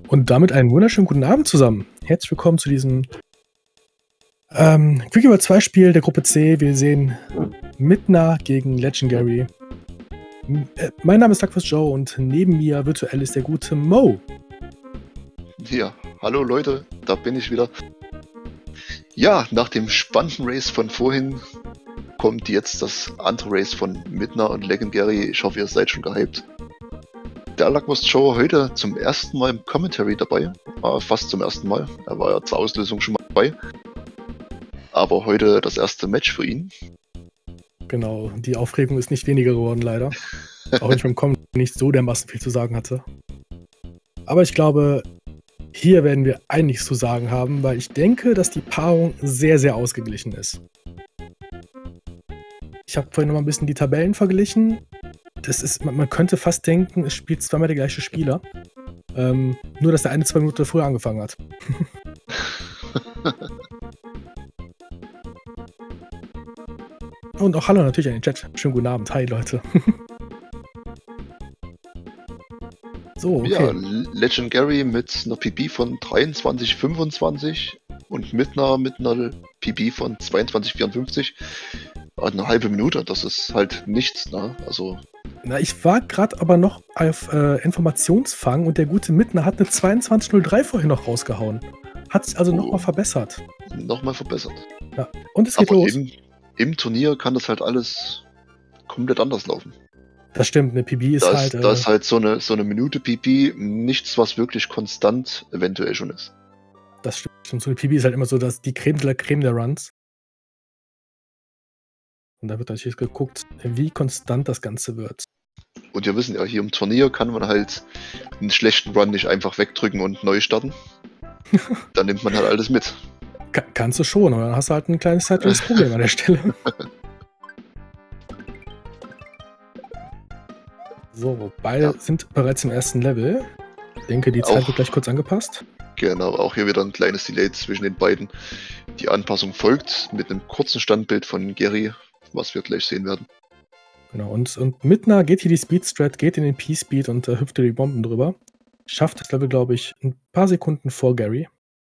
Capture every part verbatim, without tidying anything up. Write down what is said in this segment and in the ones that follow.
Und damit einen wunderschönen guten Abend zusammen. Herzlich willkommen zu diesem ähm, Quick Über zwei Spiel der Gruppe C. Wir sehen Midna gegen Legendary. M äh, mein Name ist Duckfist Joe und neben mir virtuell ist der gute Mo. Ja, hallo Leute, da bin ich wieder. Ja, nach dem spannenden Race von vorhin kommt jetzt das andere Race von Midna und Legendary. Ich hoffe, ihr seid schon gehypt. Der Duckfist Joe heute zum ersten Mal im Commentary dabei. Äh, fast zum ersten Mal. Er war ja zur Auslösung schon mal dabei. Aber heute das erste Match für ihn. Genau, die Aufregung ist nicht weniger geworden, leider. Auch wenn ich beim Kommen nicht so dermaßen viel zu sagen hatte. Aber ich glaube, hier werden wir einiges zu sagen haben, weil ich denke, dass die Paarung sehr, sehr ausgeglichen ist. Ich habe vorhin noch mal ein bisschen die Tabellen verglichen. Das ist, man, man könnte fast denken, es spielt zweimal der gleiche Spieler. Ähm, nur, dass der eine zwei Minuten früher angefangen hat. Und auch hallo natürlich an den Chat. Schönen guten Abend. Hi, Leute. So, okay. Ja, Legendary mit einer P B von dreiundzwanzig fünfundzwanzig und Midna mit einer P B von zweiundzwanzig vierundfünfzig. Eine halbe Minute, das ist halt nichts, ne? Also. Na, ich war gerade aber noch auf äh, Informationsfang und der gute Midna hat eine zweiundzwanzig null drei vorhin noch rausgehauen. Hat sich also oh. nochmal verbessert. Nochmal verbessert. Ja. Und es geht aber los. Im, Im Turnier kann das halt alles komplett anders laufen. Das stimmt, eine P B ist das, halt... Äh, das ist halt so eine, so eine Minute P B, nichts, was wirklich konstant eventuell schon ist. Das stimmt. So eine P B ist halt immer so, dass die Creme de la Creme der Runs. Und da wird natürlich geguckt, wie konstant das Ganze wird. Und wir wissen ja, hier im Turnier kann man halt einen schlechten Run nicht einfach wegdrücken und neu starten. Dann nimmt man halt alles mit. Ka kannst du schon, aber dann hast du halt ein kleines zeitliches Problem an der Stelle. So, beide ja. sind bereits im ersten Level. Ich denke, die Zeit auch, wird gleich kurz angepasst. Genau, auch hier wieder ein kleines Delay zwischen den beiden. Die Anpassung folgt mit einem kurzen Standbild von Gary, was wir gleich sehen werden. Genau, und, und Midna geht hier die Speed-Strat, geht in den P-Speed und äh, hüpft die Bomben drüber. Schafft das Level, glaube ich, ein paar Sekunden vor Gary.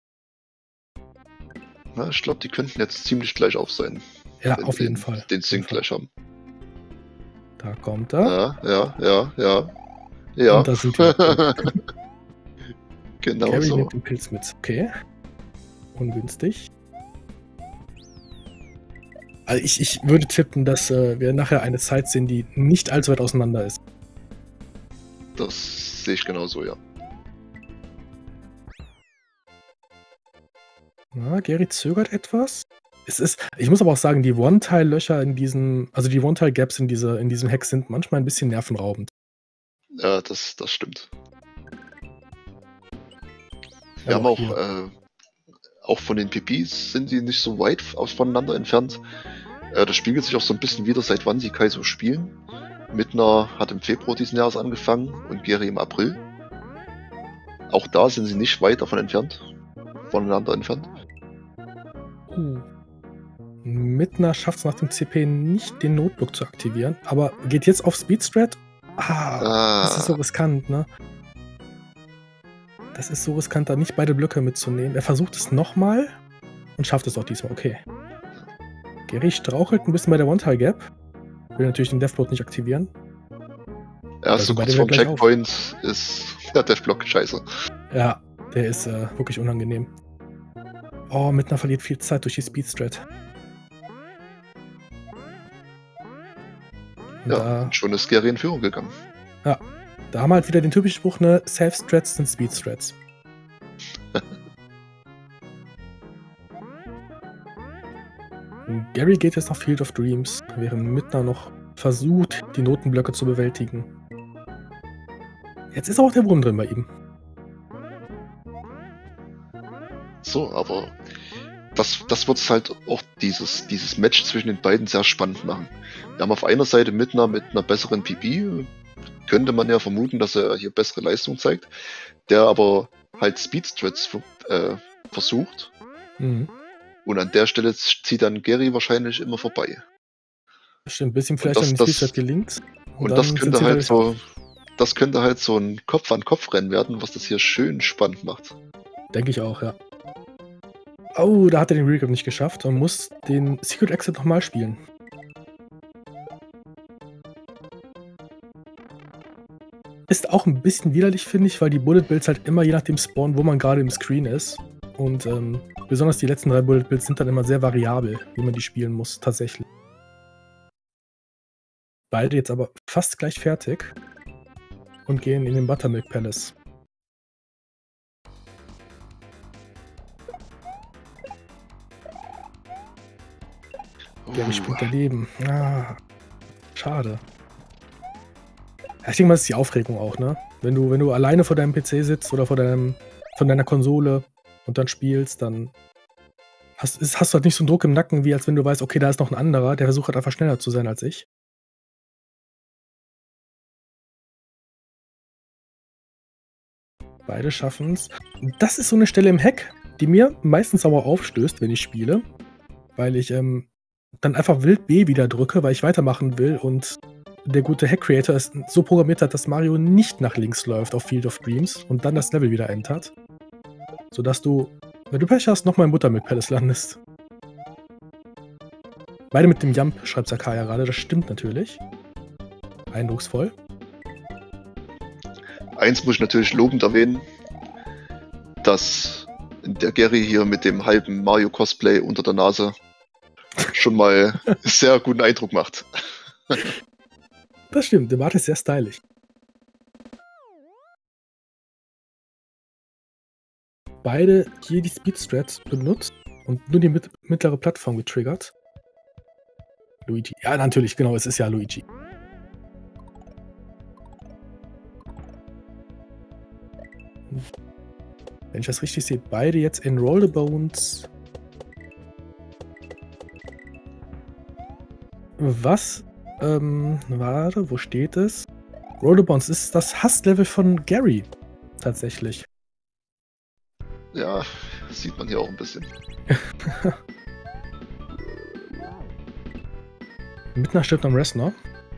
Na, ich glaube, die könnten jetzt ziemlich gleich auf sein. Ja, auf jeden Fall. Den Sync gleich haben. Da kommt er. Ja, ja, ja, ja. Ja. Und da sind wir. Genau Gary so. nimmt den Pilz mit. Okay. Ungünstig. Also ich, ich würde tippen, dass äh, wir nachher eine Zeit sehen, die nicht allzu weit auseinander ist. Das sehe ich genauso, ja. Na, Gary zögert etwas. Es ist, ich muss aber auch sagen, die One-Tile-Löcher in diesem, also die One-Tile-Gaps in, diese, in diesem Hack sind manchmal ein bisschen nervenraubend. Ja, das, das stimmt. Wir ja, haben auch, äh, auch von den P Ps sind die nicht so weit voneinander entfernt. Äh, das spiegelt sich auch so ein bisschen wieder, seit wann sie Kaizo spielen. Midna hat im Februar diesen Jahres angefangen und Gary im April. Auch da sind sie nicht weit davon entfernt, voneinander entfernt. Uh. Midna schafft es nach dem C P nicht, den Notebook zu aktivieren, aber geht jetzt auf Speedstrat. Ah, ah, das ist so riskant, ne? Das ist so riskant, da nicht beide Blöcke mitzunehmen. Er versucht es nochmal und schafft es auch diesmal. Okay. Gary strauchelt ein bisschen bei der One-Tile-Gap. Will natürlich den Deathblock nicht aktivieren. Ja, so kurz vorm Checkpoint auf. Ist der Deathblock scheiße. Ja, der ist äh, wirklich unangenehm. Oh, Midna verliert viel Zeit durch die Speedstrat. Ja, da, und schon ist Gary in Führung gegangen. Ja, da haben wir halt wieder den typischen Spruch, ne? Self-Strats sind Speed-Strats. Gary geht jetzt nach Field of Dreams, während Midna noch versucht, die Notenblöcke zu bewältigen. Jetzt ist auch der Wurm drin bei ihm. So, aber das, das wird halt auch dieses, dieses Match zwischen den beiden sehr spannend machen. Wir haben auf einer Seite Midna mit einer besseren P B, könnte man ja vermuten, dass er hier bessere Leistung zeigt, der aber halt Speedstrats äh, versucht. Mhm. Und an der Stelle zieht dann Gary wahrscheinlich immer vorbei. Stimmt, ein bisschen vielleicht an den Speedstrat gelingt. Und, und das könnte halt so, das könnte halt so ein Kopf-an-Kopf-Rennen werden, was das hier schön spannend macht. Denke ich auch, ja. Oh, da hat er den Recap nicht geschafft und muss den Secret Exit nochmal spielen. Ist auch ein bisschen widerlich, finde ich, weil die Bullet Bills halt immer je nachdem spawnen, wo man gerade im Screen ist. Und ähm, besonders die letzten drei Bullet Bills sind dann immer sehr variabel, wie man die spielen muss, tatsächlich. Beide jetzt aber fast gleich fertig und gehen in den Buttermilk Palace. Gary spielt daneben. Ah, schade. Ja, ich denke mal, das ist die Aufregung auch, ne? Wenn du, wenn du alleine vor deinem P C sitzt oder vor deinem, von deiner Konsole und dann spielst, dann hast, ist, hast du halt nicht so einen Druck im Nacken, wie als wenn du weißt, okay, da ist noch ein anderer, der versucht halt einfach schneller zu sein als ich. Beide schaffen es. Das ist so eine Stelle im Hack, die mir meistens aber aufstößt, wenn ich spiele, weil ich ähm, dann einfach wild B wieder drücke, weil ich weitermachen will und der gute Hack-Creator es so programmiert hat, dass Mario nicht nach links läuft auf Field of Dreams und dann das Level wieder entert. Sodass du, wenn du Pech hast, nochmal im Buttermilk Palace landest. Beide mit dem Jump, schreibt Sakaya gerade, das stimmt natürlich. Eindrucksvoll. Eins muss ich natürlich lobend erwähnen, dass der Gary hier mit dem halben Mario-Cosplay unter der Nase schon mal sehr guten Eindruck macht. Das stimmt, der Bart ist sehr stylisch. Beide hier die Speed-Strat benutzt und nur die mit mittlere Plattform getriggert. Luigi. Ja, natürlich, genau, es ist ja Luigi. Wenn ich das richtig sehe, beide jetzt in Roll the Bones. Was? Ähm, warte, wo steht es? Roll the Bones ist das Hasslevel von Gary. Tatsächlich. Ja, sieht man hier auch ein bisschen. Midna stirbt am Wrestler.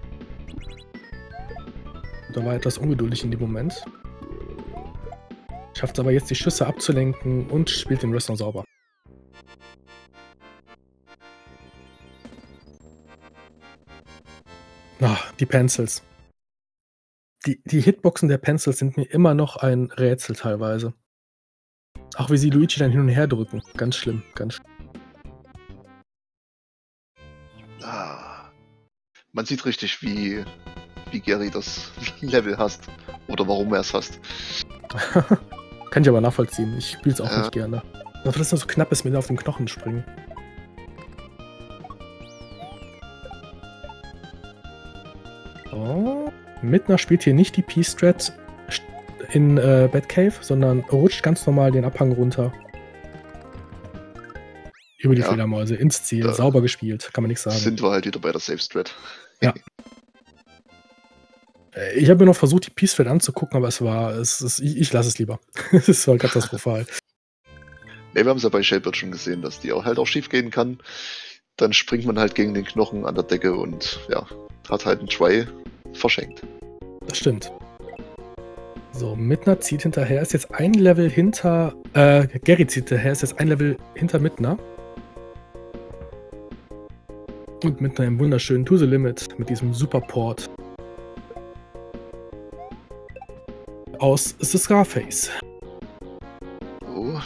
Da war etwas ungeduldig in dem Moment. Schafft es aber jetzt, die Schüsse abzulenken und spielt den Wrestler sauber. Ach, die Pencils. Die, die Hitboxen der Pencils sind mir immer noch ein Rätsel teilweise. Auch wie sie Luigi dann hin und her drücken. Ganz schlimm, ganz schlimm. Ah, man sieht richtig, wie, wie Gary das Level hasst. Oder warum er es hasst. Kann ich aber nachvollziehen. Ich spiele es auch Ja. nicht gerne. Dafür, dass es nur so knapp ist, mit auf den Knochen springen. Oh. Midna spielt hier nicht die P-Strat in äh, Batcave, sondern rutscht ganz normal den Abhang runter. Über die Ja. Fledermäuse, ins Ziel. Da Sauber gespielt, kann man nichts sagen. Sind wir halt wieder bei der Safe Strat. Ja. Äh, Ich habe mir noch versucht, die P-Strat anzugucken, aber es war. Es, es, ich ich lasse es lieber. Es war katastrophal. Ne, wir haben es ja bei Shellbird schon gesehen, dass die auch halt auch schief gehen kann. Dann springt man halt gegen den Knochen an der Decke und ja, hat halt einen Try verschenkt. Das stimmt. So, Midna zieht hinterher, ist jetzt ein Level hinter. Äh, Gary zieht hinterher, ist jetzt ein Level hinter Midna. Und mit einem wunderschönen To the Limit, mit diesem Superport aus The Scarface. Oh.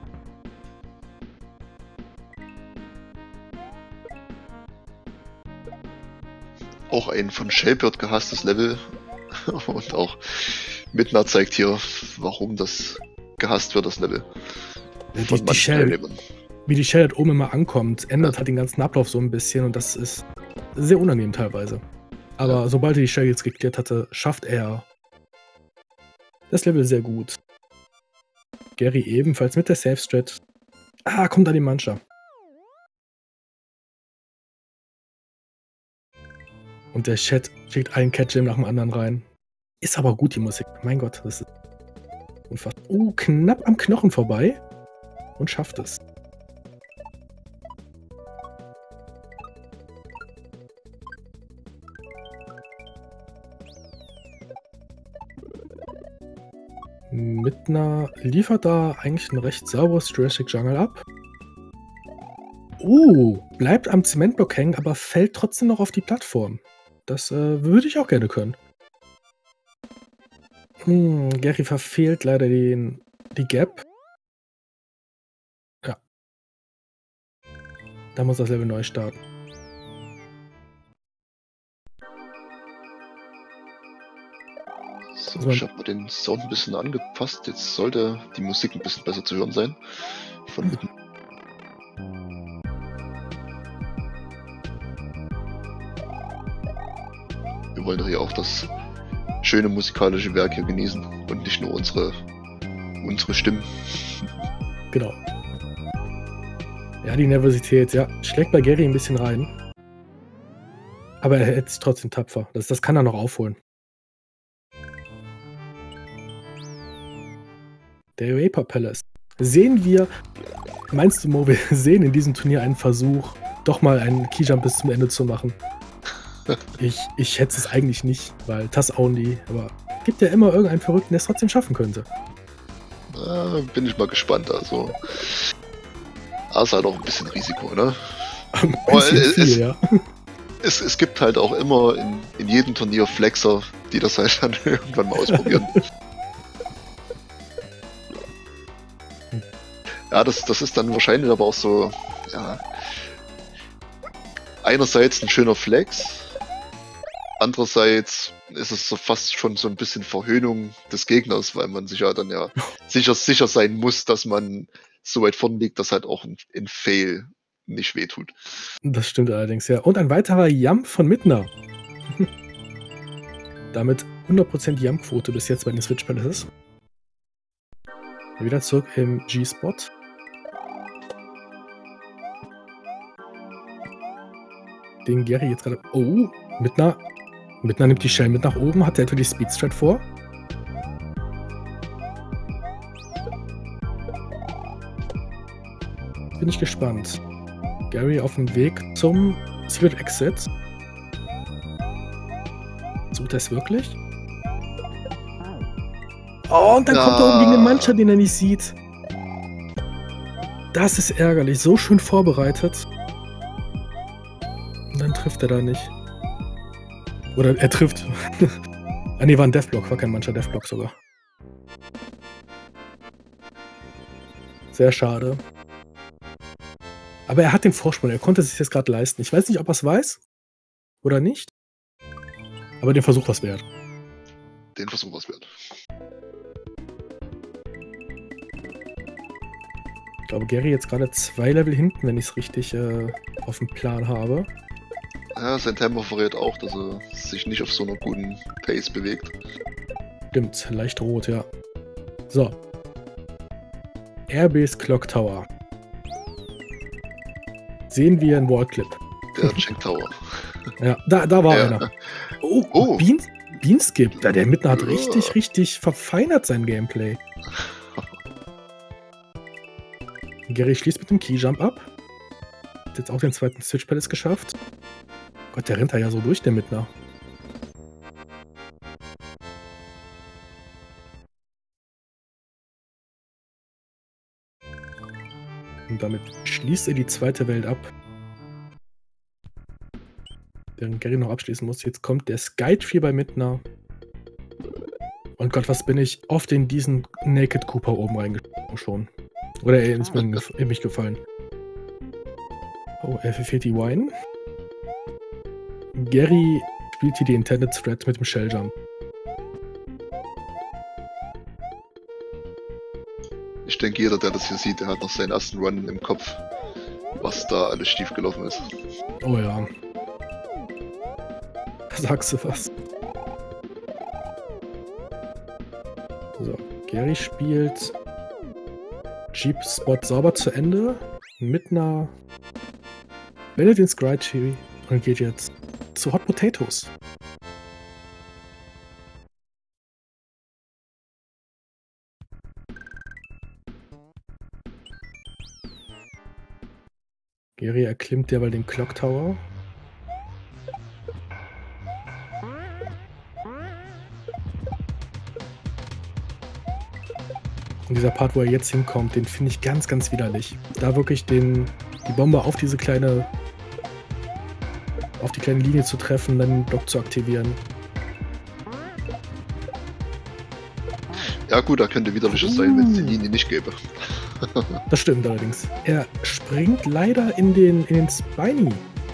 Auch ein von Shellbird gehasstes Level. Und auch Midna zeigt hier, warum das gehasst wird, das Level. Die, Von die manchen Shell, Teilnehmern. wie die Shell halt oben immer ankommt, ändert halt den ganzen Ablauf so ein bisschen und das ist sehr unangenehm teilweise. Aber Ja. sobald er die Shell jetzt geklärt hatte, schafft er das Level sehr gut. Gary ebenfalls mit der Safe Strat. Ah, kommt an die Mannschaft. Und der Chat schickt einen Catch-Jam nach dem anderen rein. Ist aber gut, die Musik. Mein Gott, das ist unfassbar. Oh, knapp am Knochen vorbei. Und schafft es. Midna liefert da eigentlich ein recht sauberes Jurassic Jungle ab. Uh, bleibt am Zementblock hängen, aber fällt trotzdem noch auf die Plattform. Das äh, würde ich auch gerne können. Hm, Gary verfehlt leider den, die Gap. Ja. Da muss das Level neu starten. So, ich habe mal den Sound ein bisschen angepasst. Jetzt sollte die Musik ein bisschen besser zu hören sein. Von mitten. Wir wollen doch hier auch das schöne musikalische Werk hier genießen und nicht nur unsere, unsere Stimmen. Genau. Ja, die Nervosität, ja, schlägt bei Gary ein bisschen rein. Aber er ist trotzdem tapfer. Das, das kann er noch aufholen. Der Vapor Palace. Sehen wir, meinst du, Mo, wir sehen in diesem Turnier einen Versuch, doch mal einen Keyjump bis zum Ende zu machen? Ich, ich schätze es eigentlich nicht, weil Tass Only, aber gibt ja immer irgendeinen Verrückten, der es trotzdem schaffen könnte. Na, bin ich mal gespannt, also. Das ist halt auch ein bisschen Risiko, ne? Ein bisschen es, viel, es, ja. Es, es gibt halt auch immer in, in jedem Turnier Flexer, die das halt dann irgendwann mal ausprobieren. Ja, das, das ist dann wahrscheinlich aber auch so, ja, einerseits ein schöner Flex, andererseits ist es so fast schon so ein bisschen Verhöhnung des Gegners, weil man sich ja dann ja sicher, sicher sein muss, dass man so weit vorn liegt, dass halt auch ein, ein Fail nicht wehtut. Das stimmt allerdings, ja. Und ein weiterer Jump von Midna. Damit hundert Prozent Jump-Quote bis jetzt bei den Switch Palaces. Wieder zurück im G-Spot. Den Gary jetzt gerade... Oh, Midna. Midna nimmt die Shell mit nach oben. Hat er etwa die Speedstrat vor? Bin ich gespannt. Gary auf dem Weg zum Secret Exit. Sucht er es wirklich? Oh, und dann ja. kommt er oben gegen den Mancher, den er nicht sieht. Das ist ärgerlich. So schön vorbereitet. Und dann trifft er da nicht. Oder er trifft. Ah ne, war ein Deathblock. War kein Mancher Deathblock sogar. Sehr schade. Aber er hat den Vorsprung. Er konnte es sich jetzt gerade leisten. Ich weiß nicht, ob er es weiß. Oder nicht. Aber den Versuch war es wert. Den Versuch war es wert. Ich glaube, Gary jetzt gerade zwei Level hinten, wenn ich es richtig äh, auf dem Plan habe. Ja, sein Tempo verrät auch, dass er sich nicht auf so einer guten Pace bewegt. Stimmt, leicht rot, ja. So. Airbase Clock Tower. Sehen wir einen Wallclip. Der Check Tower. Ja, da, da war ja. einer. Oh, oh. Bean, Beanskip. Ja, der Midna hat richtig, richtig verfeinert sein Gameplay. Gary schließt mit dem Keyjump ab. Hat jetzt auch den zweiten Switch Palace geschafft. Gott, der rennt da ja so durch, der Midna. Und damit schließt er die zweite Welt ab. Während Gary noch abschließen muss. Jetzt kommt der Skytree bei Midna. Und Gott, was bin ich oft in diesen Naked Cooper oben reingesprungen schon. Oder er ist mir in mich gefallen. Oh, er verfehlt die Wine. Gary spielt hier die Intended Threat mit dem Shelljump. Ich denke, jeder, der das hier sieht, der hat noch seinen ersten Run im Kopf, was da alles schief gelaufen ist. Oh ja. Sagst du was? So, Gary spielt Jeep-Spot sauber zu Ende. Mit einer wendet den Skytree und geht jetzt zu Hot Potatoes. Gary erklimmt derweil den Clock Tower. Und dieser Part, wo er jetzt hinkommt, den finde ich ganz, ganz widerlich. Da wirklich den, die Bombe auf diese kleine, auf die kleine Linie zu treffen, dann den Block zu aktivieren. Ja gut, da könnte widerliches sein, wenn es die Linie nicht gäbe. Das stimmt allerdings. Er springt leider in den, in den Spiny.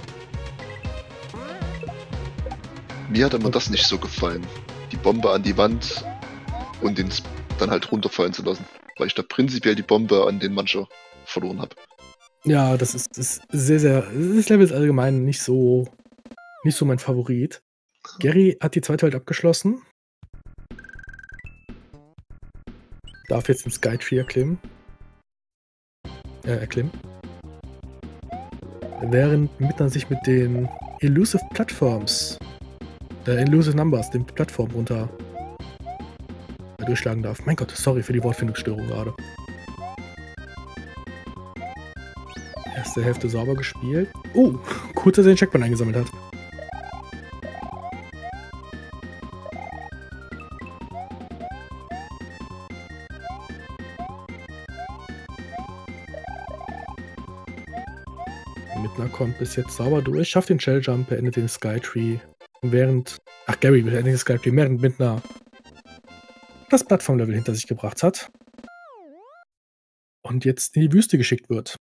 Mir hat immer das nicht so gefallen. Die Bombe an die Wand und den Sp dann halt runterfallen zu lassen. Weil ich da prinzipiell die Bombe an den Mancher verloren habe. Ja, das ist, das ist sehr, sehr. Das Level ist allgemein nicht so, nicht so mein Favorit. Gary hat die zweite Welt abgeschlossen. Darf jetzt den Skytree erklimmen. Äh, erklimmen. Während Midna sich mit den Elusive Platforms, äh, Elusive Numbers, den Plattform runter äh, durchschlagen darf. Mein Gott, sorry für die Wortfindungsstörung gerade. Erste Hälfte sauber gespielt. Oh, kurz, dass er den Checkpoint eingesammelt hat. Midna kommt bis jetzt sauber durch, schafft den Shell Jump, beendet den Skytree. Während. Ach, Gary beendet den Skytree, während Midna das Plattformlevel hinter sich gebracht hat. Und jetzt in die Wüste geschickt wird.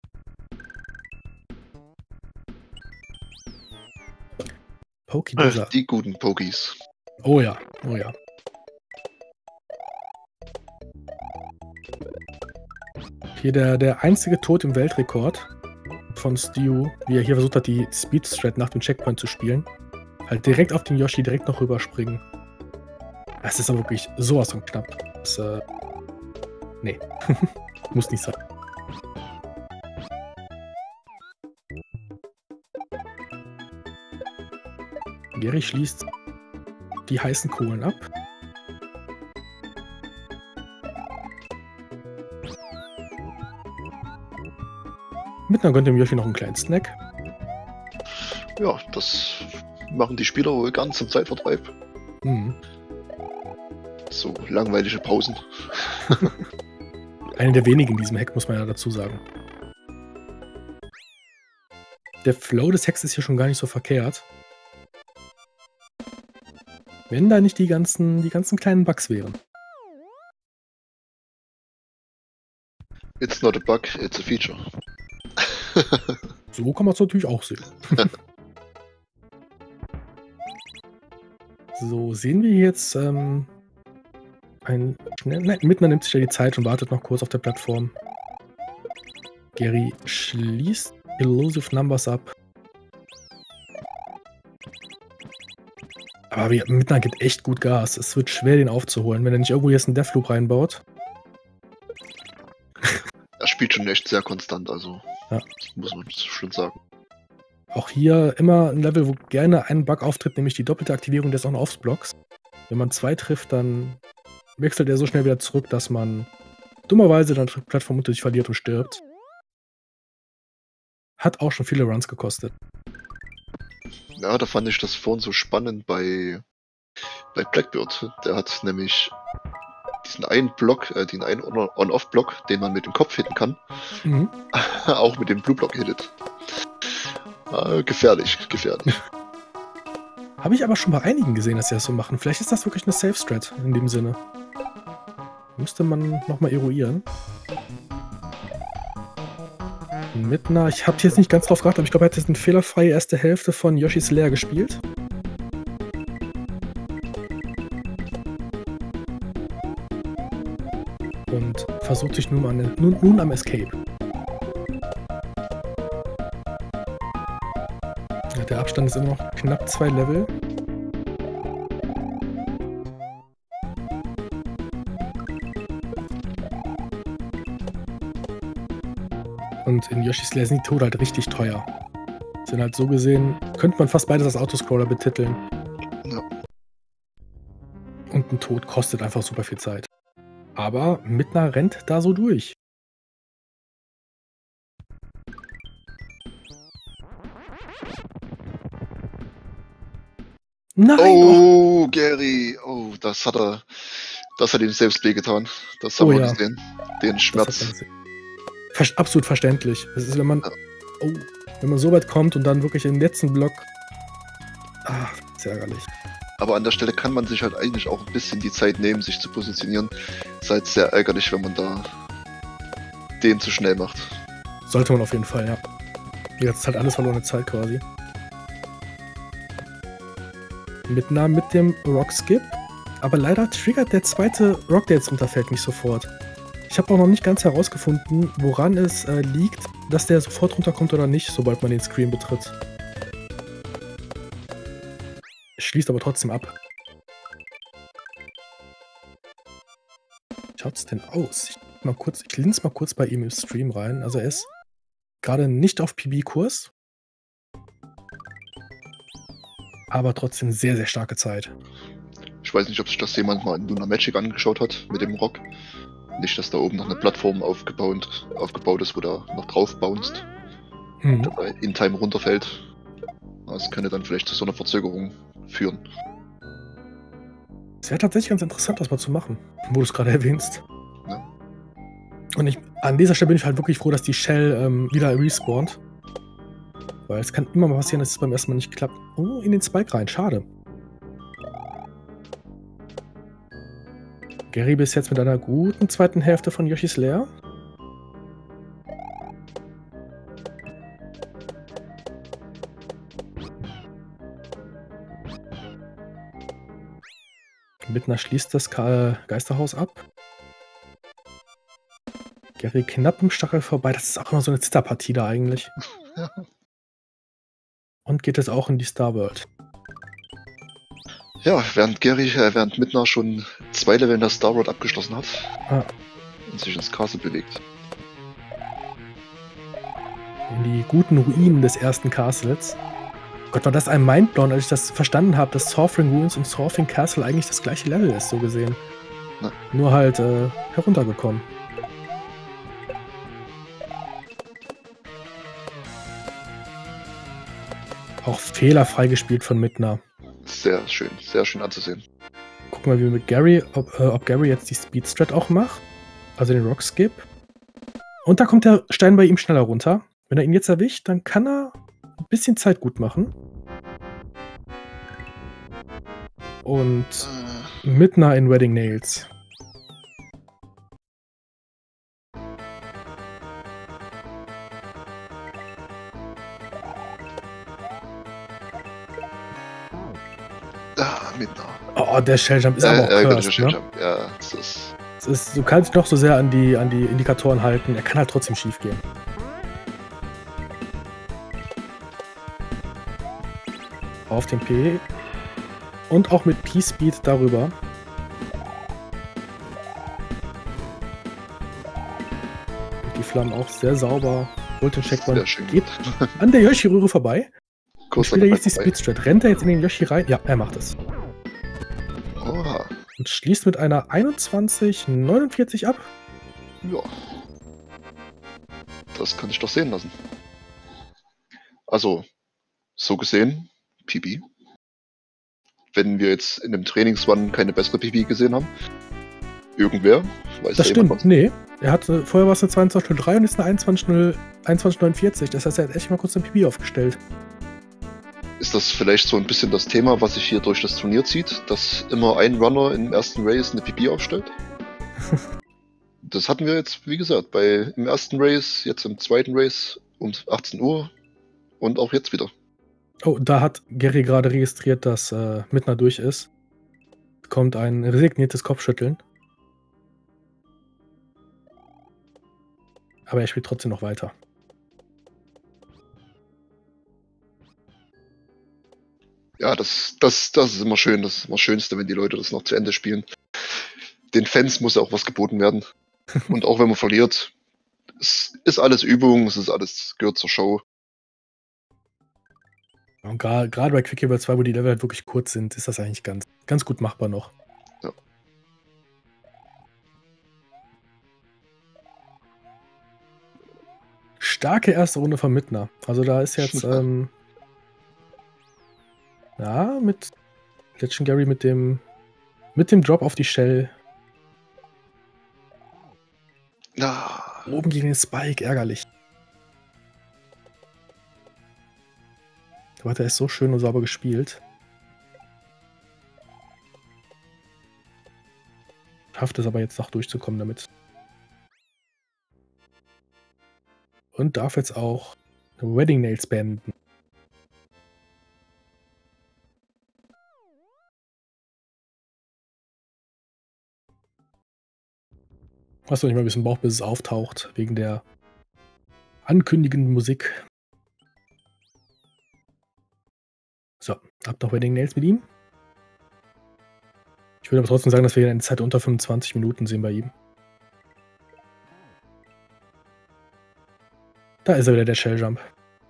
Pokey-Buzzer. Ach, die guten Pokies. Oh ja, oh ja. Hier der, der einzige Tod im Weltrekord von Stu, wie er hier versucht hat, die Speed-Strat nach dem Checkpoint zu spielen. Halt direkt auf den Yoshi, direkt noch rüberspringen. Das ist aber wirklich sowas von knapp. Das, äh, nee. Muss nicht sein. Gary schließt die heißen Kohlen ab. Midna gönnt dem Yoshi noch einen kleinen Snack. Ja, das machen die Spieler wohl gern zum Zeitvertreib. Mhm. So langweilige Pausen. Eine der wenigen in diesem Hack, muss man ja dazu sagen. Der Flow des Hacks ist hier schon gar nicht so verkehrt. Wenn da nicht die ganzen, die ganzen kleinen Bugs wären. It's not a bug, it's a feature. So kann man es natürlich auch sehen. So, sehen wir jetzt ähm, ein schnell. Nein, Midna nimmt sich ja die Zeit und wartet noch kurz auf der Plattform. Gary schließt Elusive Numbers ab. Aber wie, Midna gibt echt gut Gas. Es wird schwer, den aufzuholen, wenn er nicht irgendwo jetzt einen Deathloop reinbaut. Er spielt schon echt sehr konstant, also Ja. das muss man schon sagen. Auch hier immer ein Level, wo gerne ein Bug auftritt, nämlich die doppelte Aktivierung des On-Off-Blocks. Wenn man zwei trifft, dann wechselt er so schnell wieder zurück, dass man dummerweise dann die Plattform unter sich verliert und stirbt. Hat auch schon viele Runs gekostet. Ja, da fand ich das vorhin so spannend bei, bei Blackbird. Der hat nämlich diesen einen Block, äh, den einen On-Off-Block, den man mit dem Kopf hitten kann, Mhm. auch mit dem Blue-Block hittet. Äh, gefährlich, gefährlich. Habe ich aber schon bei einigen gesehen, dass sie das so machen. Vielleicht ist das wirklich eine Safe-Strat in dem Sinne. Müsste man nochmal eruieren. Midna, ich habe jetzt nicht ganz drauf geachtet, aber ich glaube, er hat jetzt eine fehlerfreie erste Hälfte von Yoshi's Lair gespielt. Und versucht sich nun, an, nun, nun am Escape. Ja, der Abstand ist immer noch knapp zwei Level. Und in Yoshi's Lair sind die Tode halt richtig teuer. Sind halt so gesehen, könnte man fast beides als Autoscroller betiteln. Ja. Und ein Tod kostet einfach super viel Zeit. Aber Midna rennt da so durch. Nein! Oh, Gary, oh, das hat er Das hat ihm selbst wehgetan. Das Oh haben wir ja. gesehen. Den Das Schmerz. hat man gesehen. Ver- absolut verständlich. Es ist, wenn man, Ja. oh, wenn man so weit kommt und dann wirklich im letzten Block. Ah, sehr ärgerlich. Aber an der Stelle kann man sich halt eigentlich auch ein bisschen die Zeit nehmen, sich zu positionieren. Ist halt sehr ärgerlich, wenn man da den zu schnell macht. Sollte man auf jeden Fall, ja. Jetzt ist halt alles verlorene Zeit quasi. Midna mit dem Rock Skip. Aber leider triggert der zweite Rock, der jetzt runterfällt, nicht sofort. Ich habe auch noch nicht ganz herausgefunden, woran es äh, liegt, dass der sofort runterkommt oder nicht, sobald man den Screen betritt. Schließt aber trotzdem ab. Wie schaut's denn aus? Ich, mal kurz, ich linse mal kurz bei ihm im Stream rein. Also er ist gerade nicht auf P B-Kurs. Aber trotzdem sehr, sehr starke Zeit. Ich weiß nicht, ob sich das jemand mal in Luna Magic angeschaut hat mit dem Rock. Nicht, dass da oben noch eine Plattform aufgebaut, aufgebaut ist, wo da noch drauf bounced. Mhm. Der bei in Time runterfällt. Das könnte dann vielleicht zu so einer Verzögerung führen. Es wäre tatsächlich ganz interessant, das mal zu machen, wo du es gerade erwähnst. Ja. Und ich, an dieser Stelle bin ich halt wirklich froh, dass die Shell ähm, wieder respawnt. Weil es kann immer mal passieren, dass es beim ersten Mal nicht klappt. Oh, in den Spike rein, schade. Gary bis jetzt mit einer guten zweiten Hälfte von Yoshis Lair. Midna schließt das Ka Geisterhaus ab. Gary knapp im Stachel vorbei. Das ist auch immer so eine Zitterpartie da eigentlich. Ja. Und geht es auch in die Star World. Ja, während Gary, äh, während Midna schon zwei Level in der Star Road abgeschlossen hat Ah. und sich ins Castle bewegt. In die guten Ruinen des ersten Castles. Gott, war das ein Mindblown, als ich das verstanden habe, dass Sorfing Ruins und Sorfing Castle eigentlich das gleiche Level ist, so gesehen. Na. Nur halt äh, heruntergekommen. Auch fehlerfrei gespielt von Midna. Sehr schön, sehr schön anzusehen. Gucken wir, wie mit Gary, ob, äh, ob Gary jetzt die Speed Strat auch macht. Also den Rock Skip. Und da kommt der Stein bei ihm schneller runter. Wenn er ihn jetzt erwischt, dann kann er ein bisschen Zeit gut machen. Und Äh, Midna in Wedding Nails. ah, Midna. Oh, der Shelljump ist Äh, aber auch ärgerlicher cursed, ne? Shelljump. Ja, das ist. Es ist, du kannst dich noch so sehr an die, an die Indikatoren halten. Er kann halt trotzdem schief gehen. Auf dem P. Und auch mit P-Speed darüber. Und die Flammen auch sehr sauber. Holt den Sehr Checkpoint. schön. Geht an der Yoshi-Röhre vorbei. Und Kurz spielt er dabei jetzt die vorbei. Speedstrat. Rennt er jetzt in den Yoshi rein? Ja, er macht es. Oha. Und schließt mit einer einundzwanzig neunundvierzig ab. Ja. Das kann ich doch sehen lassen. Also, so gesehen, P B. Wenn wir jetzt in dem Trainingsrun keine bessere P B gesehen haben. Irgendwer, weiß Das da jemand stimmt. Nee. Er hatte, vorher war es eine zweiundzwanzig null drei und jetzt eine einundzwanzig neunundvierzig. Das heißt, er hat echt mal kurz ein P B aufgestellt. was? Ist das vielleicht so ein bisschen das Thema, was sich hier durch das Turnier zieht, dass immer ein Runner im ersten Race eine P B aufstellt? Das hatten wir jetzt, wie gesagt, bei im ersten Race, jetzt im zweiten Race um achtzehn Uhr und auch jetzt wieder. Oh, da hat Gary gerade registriert, dass äh, Midna durch ist. Kommt ein resigniertes Kopfschütteln. Aber er spielt trotzdem noch weiter. Ja, das, das, das ist immer schön. Das ist immer das Schönste, wenn die Leute das noch zu Ende spielen. Den Fans muss ja auch was geboten werden. Und auch wenn man verliert, es ist alles Übung, es ist alles, gehört zur Show. Und gerade bei Quick Evil zwei, wo die Level halt wirklich kurz sind, ist das eigentlich ganz, ganz gut machbar noch. Ja. Starke erste Runde von Midna. Also da ist jetzt, ähm, ja, mit Legendary mit dem, mit dem Drop auf die Shell Ah. Oben gegen den Spike, ärgerlich. Aber der ist so schön und sauber gespielt. Schafft es aber jetzt noch durchzukommen damit. Und darf jetzt auch Wedding Nails beenden. Hast du nicht mal ein bisschen Bauch, bis es auftaucht, wegen der ankündigenden Musik. So, ab noch Wedding Nails mit ihm. Ich würde aber trotzdem sagen, dass wir eine Zeit unter fünfundzwanzig Minuten sehen bei ihm. Da ist er wieder, der Shell Jump.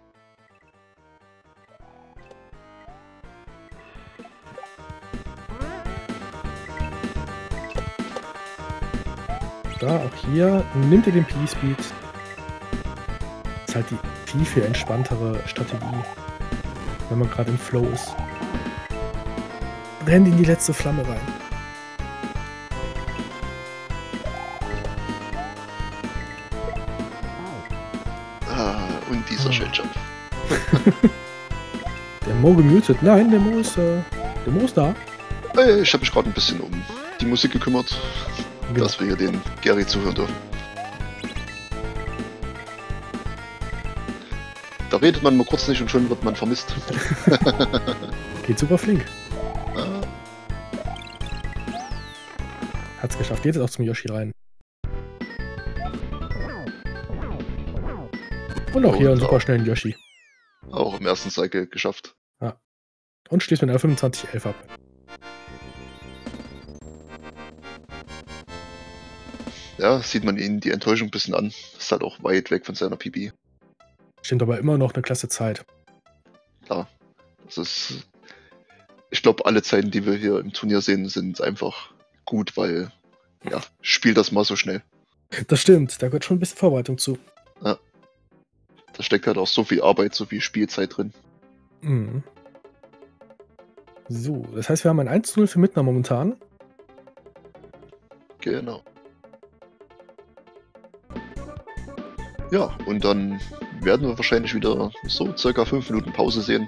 Da, auch hier nimmt er den P-Speed. Ist halt die viel, viel entspanntere Strategie, wenn man gerade im Flow ist. Rennt in die letzte Flamme rein. Ah, und dieser Shell-Jump. Der Mo gemutet. Nein, der Mo ist, äh, der Mo ist da. Äh, Ich habe mich gerade ein bisschen um die Musik gekümmert, Genau. dass wir hier den Gary zuhören dürfen. Da redet man mal kurz nicht und schon wird man vermisst. Geht super flink. Ah, Hat's geschafft. Geht jetzt auch zum Yoshi rein. Und auch hier Und einen super auch- schnellen Yoshi. auch im ersten Cycle geschafft. Und schließt mit einer fünfundzwanzig elf ab. Ja, sieht man ihnen die Enttäuschung ein bisschen an. Ist halt auch weit weg von seiner P B. Stimmt aber immer noch eine klasse Zeit. Klar. Das ist. Ich glaube, alle Zeiten, die wir hier im Turnier sehen, sind einfach gut, weil. Ja, spiel das mal so schnell. Das stimmt, da gehört schon ein bisschen Vorbereitung zu. Da steckt halt auch so viel Arbeit, so viel Spielzeit drin. Mhm. So, das heißt, wir haben ein eins zu null für Mittner momentan. Genau. Ja, und dann werden wir wahrscheinlich wieder so circa fünf Minuten Pause sehen,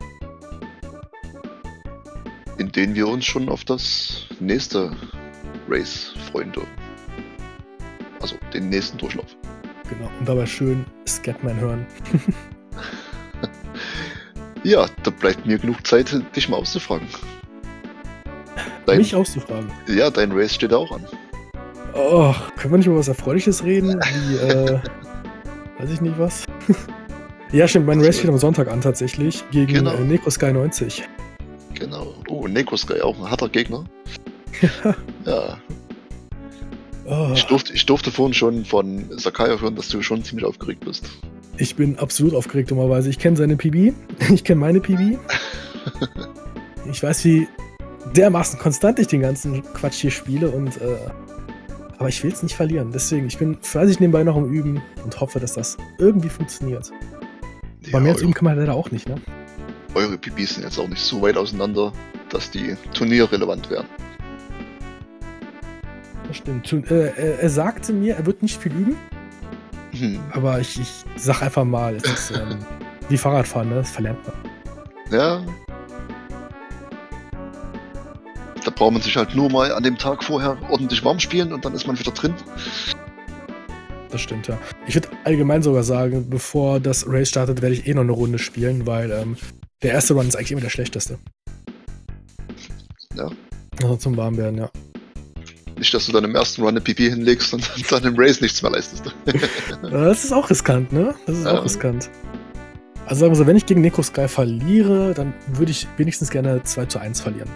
in denen wir uns schon auf das nächste Race freuen dürfen. Also den nächsten Durchlauf. Genau, und dabei schön Scatman hören. Ja, da bleibt mir genug Zeit, dich mal auszufragen. Dein, Mich auszufragen. ja, dein Race steht auch an. Oh, können wir nicht über was Erfreuliches reden? Wie, äh, weiß ich nicht was. Ja, stimmt, mein Race steht am Sonntag an tatsächlich. Gegen Genau. äh, Neko Sky neunzig. Genau. Oh, Neko Sky, auch ein harter Gegner. Ja, Oh, ich durfte, ich durfte vorhin schon von Sakaya hören, dass du schon ziemlich aufgeregt bist. ich bin absolut aufgeregt, dummerweise. Ich kenne seine P B. Ich kenne meine P B. Ich weiß, wie dermaßen konstant ich den ganzen Quatsch hier spiele und äh, aber ich will es nicht verlieren. Deswegen, ich bin fleißig nebenbei noch am Üben und hoffe, dass das irgendwie funktioniert. Ja, Aber mehr als eure, üben kann man leider auch nicht, ne? eure P Bs sind jetzt auch nicht so weit auseinander, dass die turnierrelevant wären. Das stimmt. Und, äh, er, er sagte mir, er wird nicht viel üben, Hm. aber ich, ich sag einfach mal, es ist ähm, wie Fahrradfahren, ne? Das verlernt man. Ja. Da braucht man sich halt nur mal an dem Tag vorher ordentlich warm spielen und dann ist man wieder drin. Das stimmt, ja. Ich würde allgemein sogar sagen, bevor das Race startet, werde ich eh noch eine Runde spielen, weil ähm, der erste Run ist eigentlich immer der schlechteste. Ja. Also zum Warmwerden, ja. Nicht, dass du dann im ersten Run eine P P hinlegst und dann im Race nichts mehr leistest. Das ist auch riskant, ne? Das ist Ja. auch riskant. Also sagen wir so, wenn ich gegen Neko Sky verliere, dann würde ich wenigstens gerne zwei zu eins verlieren.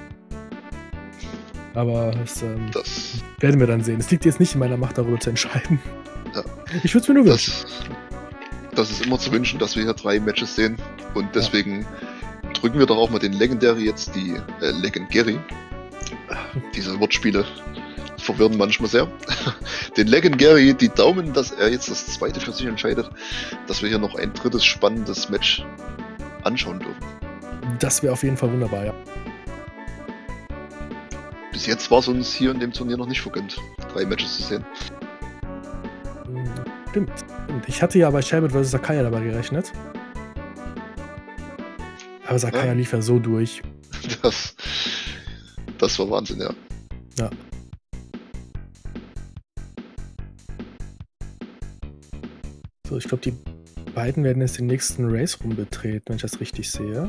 Aber das ähm, Das, werden wir dann sehen. Es liegt jetzt nicht in meiner Macht, darüber zu entscheiden. Ja. Ich würde es mir nur wünschen. das, das ist immer zu wünschen, dass wir hier drei Matches sehen. Und deswegen drücken wir doch auch mal den Legendary jetzt, die äh, Legendary. Diese Wortspiele verwirren manchmal sehr. Den Legendary die Daumen, dass er jetzt das zweite für sich entscheidet, dass wir hier noch ein drittes spannendes Match anschauen dürfen. Das wäre auf jeden Fall wunderbar, ja. Bis jetzt war es uns hier in dem Turnier noch nicht vergönnt, drei Matches zu sehen. Stimmt, stimmt. Ich hatte ja bei Shelbert versus. Sakaya dabei gerechnet. Aber Sakaya Ja. lief ja so durch. Das, das war Wahnsinn, ja. Ja. So, ich glaube, die beiden werden jetzt den nächsten Race rumbetreten, wenn ich das richtig sehe.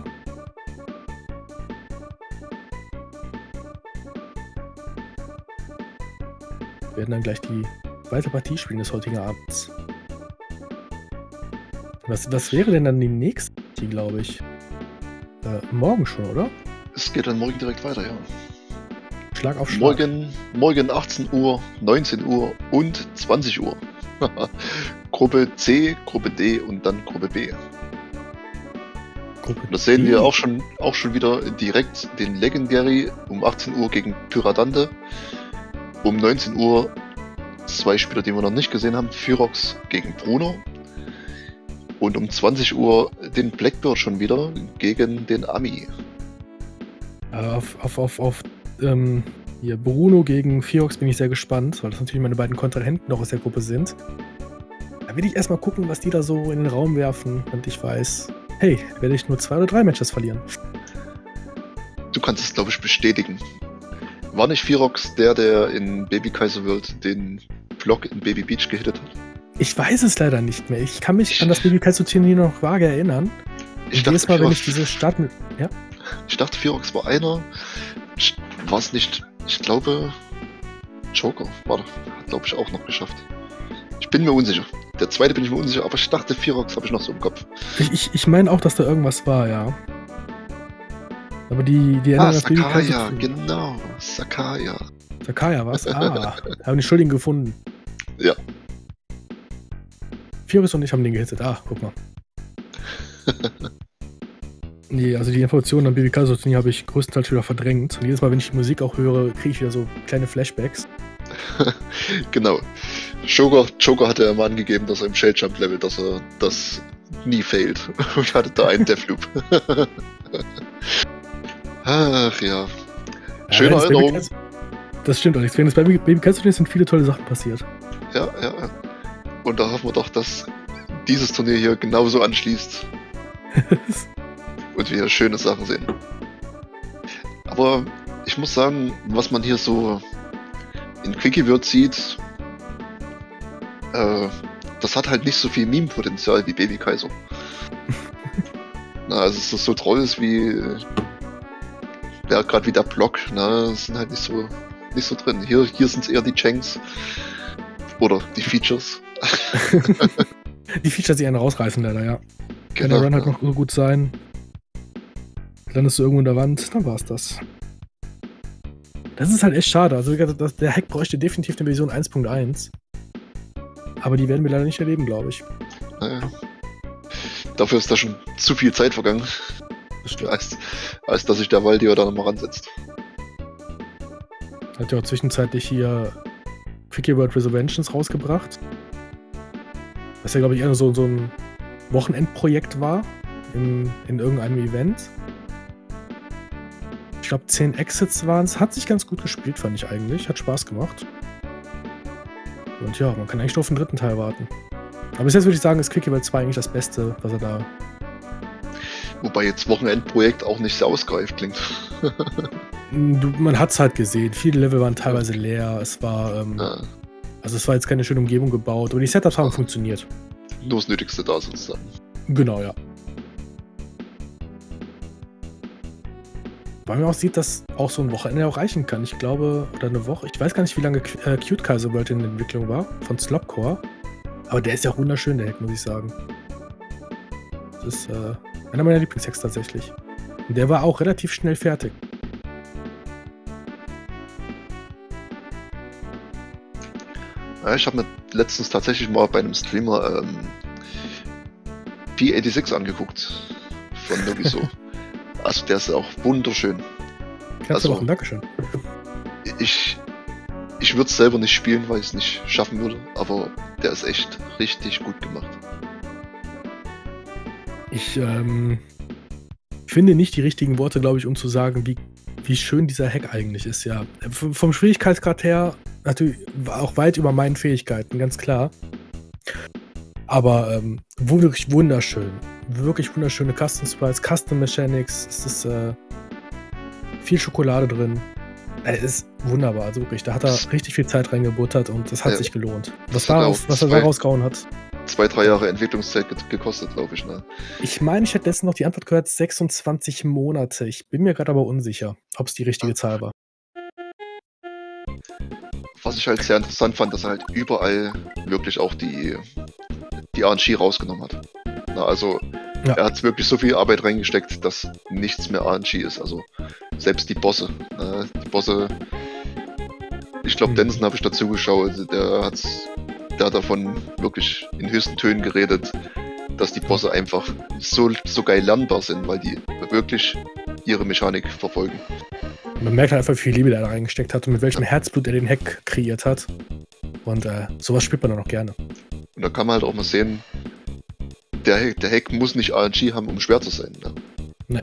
Wir werden dann gleich die zweite Partie spielen des heutigen Abends. Was, was wäre denn dann die nächste Partie, glaube ich? Äh, morgen schon, oder? Es geht dann morgen direkt weiter, ja. Schlag auf Schlag. Morgen, morgen achtzehn Uhr, neunzehn Uhr und zwanzig Uhr. Gruppe C, Gruppe D und dann Gruppe B. Gruppe Da sehen D. wir auch schon, auch schon wieder direkt den Legendary um achtzehn Uhr gegen Pyradante. Um neunzehn Uhr zwei Spieler, die wir noch nicht gesehen haben, Fyrox gegen Bruno. Und um zwanzig Uhr den Blackbird schon wieder gegen den Ami. Äh, auf, auf, auf, auf ähm, hier Bruno gegen Fyrox bin ich sehr gespannt, weil das natürlich meine beiden Kontrahenten noch aus der Gruppe sind. Da will ich erstmal gucken, was die da so in den Raum werfen, und ich weiß, hey, werde ich nur zwei oder drei Matches verlieren. Du kannst es, glaube ich, bestätigen. War nicht Fyrox der, der in Baby Kaiser World den Block in Baby Beach gehittet hat? Ich weiß es leider nicht mehr. Ich kann mich an das Baby Kaiser Turnier noch vage erinnern. Ich Und jedes dachte, Mal, wenn Fyrox- ich diese Start mit. Ja? Ich dachte, Fyrox war einer. War es nicht, ich glaube, Joker war der, hat, glaube ich, auch noch geschafft. Ich bin mir unsicher. Der zweite bin ich mir unsicher, aber ich dachte, Fyrox habe ich noch so im Kopf. Ich, ich, ich meine auch, dass da irgendwas war, ja. Aber die, die Ah, ändern das Baby Sakaya, Kaiser. genau. Sakaya. Sakaya, was? Ah, haben die Schuldigen gefunden. Ja. Fyrox und ich haben den gehittet. Ah, guck mal. Nee, also die Informationen am Baby Kaiser Turnier habe ich größtenteils wieder verdrängt. Und jedes Mal, wenn ich die Musik auch höre, kriege ich wieder so kleine Flashbacks. Genau. Joker, Joker hatte ja mal angegeben, dass er im Shelljump-Level, dass er das nie failt. Und hatte da einen Deathloop. Ach ja. Schöne Ja, das Baby Erinnerung. Kaiser- Das stimmt, Alex. Während des Baby Baby Kaiser Turniers sind viele tolle Sachen passiert. Ja, ja. ja. Und da hoffen wir doch, dass dieses Turnier hier genauso anschließt und wir schöne Sachen sehen. Aber ich muss sagen, was man hier so in Quickie World sieht, äh, das hat halt nicht so viel Meme-Potenzial wie Baby Kaiser. Na, also es ist so Trolls wie ja, gerade wie der Block, ne, sind halt nicht so nicht so drin. Hier, hier sind es eher die Chanks oder die Features. Die Features, die einen rausreißen, leider, ja. Kann Genau. der Run halt noch so gut sein. Landest du irgendwo in der Wand, dann war's das. Das ist halt echt schade. Also, wie gesagt, das, der Hack bräuchte definitiv eine Version eins Punkt eins. Aber die werden wir leider nicht erleben, glaube ich. Naja. Dafür ist da schon zu viel Zeit vergangen, Das stimmt. als, als dass sich der Waldio da nochmal ransetzt. Hat ja auch zwischenzeitlich hier Quickie World Reservations rausgebracht. Was ja, glaube ich, eher so, so ein Wochenendprojekt war. In, in irgendeinem Event. Ich glaube, zehn Exits waren es. Hat sich ganz gut gespielt, fand ich eigentlich. Hat Spaß gemacht. Und ja, man kann eigentlich nur auf den dritten Teil warten. Aber bis jetzt würde ich sagen, ist Quickie World zwei eigentlich das Beste, was er da. Wobei jetzt Wochenendprojekt auch nicht sehr ausgereift klingt. Du, man hat es halt gesehen. Viele Level waren teilweise leer. Es war. Ähm, Ja, also, es war jetzt keine schöne Umgebung gebaut. Aber die Setups haben funktioniert. nur das Nötigste da sozusagen. Genau, ja. Weil man auch sieht, dass auch so ein Wochenende auch reichen kann. Ich glaube, oder eine Woche. Ich weiß gar nicht, wie lange Qu- äh, Cute Kaiser World in Entwicklung war. Von Slopcore. Aber der ist ja auch wunderschön, der Hack, muss ich sagen. Das ist äh, einer meiner Lieblingshacks tatsächlich. Und der war auch relativ schnell fertig. Ja, ich habe mir letztens tatsächlich mal bei einem Streamer ähm, P sechsundachtzig angeguckt. Von Noviso. Also der ist auch wunderschön. Herzliche Also- Wochen, Dankeschön. Ich, ich würde es selber nicht spielen, weil ich es nicht schaffen würde, aber der ist echt richtig gut gemacht. Ich ähm, finde nicht die richtigen Worte, glaube ich, um zu sagen, wie, wie schön dieser Hack eigentlich ist, ja. V vom Schwierigkeitsgrad her natürlich auch weit über meinen Fähigkeiten, ganz klar. Aber ähm, wirklich wunderschön. Wirklich wunderschöne Custom Sprites, Custom Mechanics. Es ist äh, viel Schokolade drin. Es ist wunderbar, also wirklich. Da hat er richtig viel Zeit reingebuttert und es hat Ja. sich gelohnt. Das Was, hat daraus, auch was er zwei- da rausgehauen hat. Zwei, drei Jahre Entwicklungszeit ge- gekostet, glaube ich. Ne? Ich meine, ich hätte letztens noch die Antwort gehört, sechsundzwanzig Monate. Ich bin mir gerade aber unsicher, ob es die richtige Ah. Zahl war. Was ich halt sehr interessant fand, dass er halt überall wirklich auch die, die R N G rausgenommen hat. Na, also Ja. er hat wirklich so viel Arbeit reingesteckt, dass nichts mehr R N G ist. Also selbst die Bosse. Ne? Die Bosse. Ich glaube, Mhm. Denson habe ich dazu geschaut. Der hat's, der hat davon wirklich in höchsten Tönen geredet, dass die Bosse einfach so, so geil lernbar sind, weil die wirklich ihre Mechanik verfolgen. Man merkt halt einfach, wie viel Liebe der da reingesteckt hat und mit welchem Herzblut er den Hack kreiert hat. Und äh, sowas spielt man dann auch gerne. Und da kann man halt auch mal sehen, der, Hack- der Hack muss nicht R N G haben, um schwer zu sein. Ne?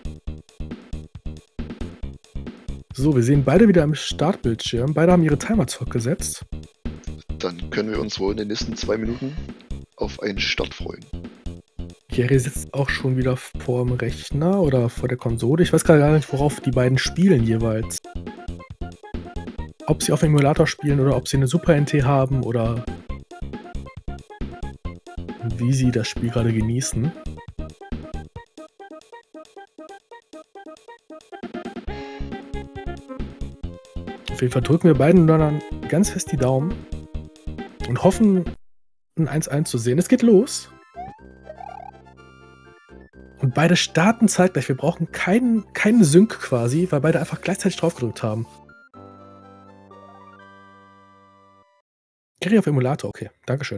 So, wir sehen beide wieder am Startbildschirm. Beide haben ihre Timer zurückgesetzt. Dann können wir uns wohl in den nächsten zwei Minuten auf einen Start freuen. Gary sitzt auch schon wieder vor dem Rechner oder vor der Konsole. Ich weiß gerade gar nicht, worauf die beiden spielen jeweils. Ob sie auf dem Emulator spielen oder ob sie eine Super N T haben oder wie sie das Spiel gerade genießen. Auf jeden Fall drücken wir beiden dann ganz fest die Daumen und hoffen, ein eins eins zu sehen. Es geht los. Und beide starten zeitgleich. Wir brauchen keinen, keinen Sync quasi, weil beide einfach gleichzeitig drauf gedrückt haben. Gary auf Emulator, okay. Dankeschön.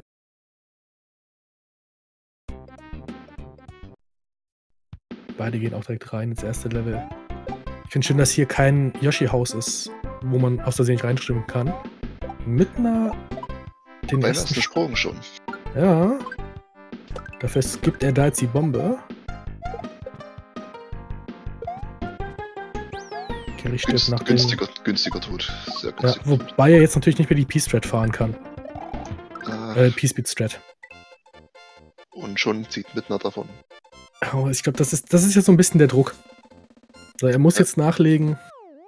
Beide gehen auch direkt rein ins erste Level. Ich finde schön, dass hier kein Yoshi-Haus ist, wo man aus Versehen nicht reinstimmen kann. Mit einer... Den Beim ersten ersten Sprung schon. Ja. Dafür skippt er da jetzt die Bombe. Gary stirbt Günst, nach dem... günstiger, günstiger Tod. Sehr Ja, günstiger. wobei er jetzt natürlich nicht mehr die P-Strat fahren kann. Äh, Äh, P-Speed-Strat. und schon zieht Midna davon. Oh, ich glaube, das ist, das ist jetzt so ein bisschen der Druck. So, er muss Ja. jetzt nachlegen.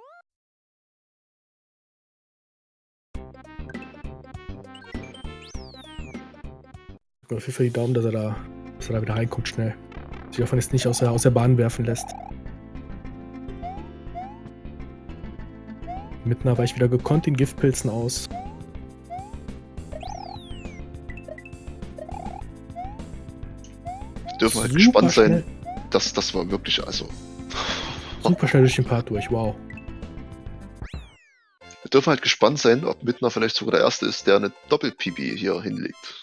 Auf jeden Fall die Daumen, dass er da, dass er da wieder reinkommt schnell. Sich davon jetzt nicht aus der, aus der Bahn werfen lässt. Midna weicht wieder gekonnt den Giftpilzen aus. Wir dürfen halt Super gespannt sein. schnell. Das, das war wirklich, also. Super schnell durch den Part durch, wow. Wir dürfen halt gespannt sein, ob Midna vielleicht sogar der Erste ist, der eine Doppel-P B hier hinlegt.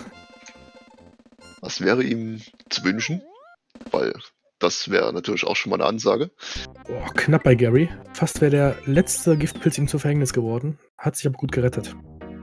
Das wäre ihm zu wünschen, weil das wäre natürlich auch schon mal eine Ansage. Oh, knapp bei Gary. Fast wäre der letzte Giftpilz ihm zu Verhängnis geworden. Hat sich aber gut gerettet.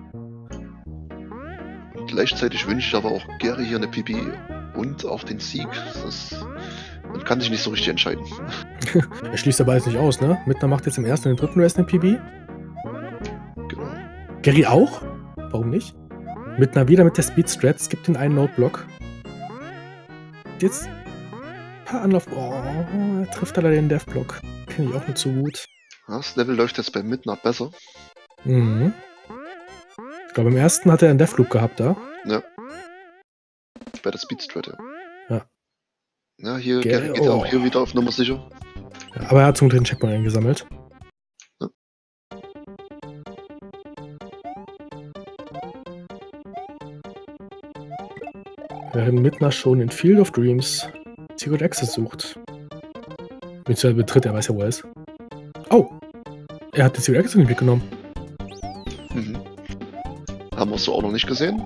Gleichzeitig wünsche ich aber auch Gary hier eine P B und auch den Sieg. Das, man kann sich nicht so richtig entscheiden. Er schließt dabei jetzt nicht aus, ne? Midna macht jetzt im ersten und im dritten Race eine P B. Genau. Gary auch? Warum nicht? Midna wieder mit der Speed Strat, es gibt den einen Noteblock. Jetzt ein paar Anlauf. Oh, er trifft leider den Deathblock. Kenne ich auch nicht so gut. Das Level läuft jetzt bei Midna besser. Mhm. Ich glaube, im ersten hat er einen Deathloop gehabt da. Ja. Bei der Speedstrat, ja. Ja. Ja, hier Gary- Gary geht oh. auch hier wieder auf Nummer sicher. Ja, aber er hat zum dritten Checkpoint eingesammelt. Ja. Während Midna schon in Field of Dreams Secret Access sucht. Beziehungsweise betritt, er weiß ja, wo er ist. Oh! Er hat den Secret Access in den Blick genommen. Mhm. Haben wir so auch noch nicht gesehen.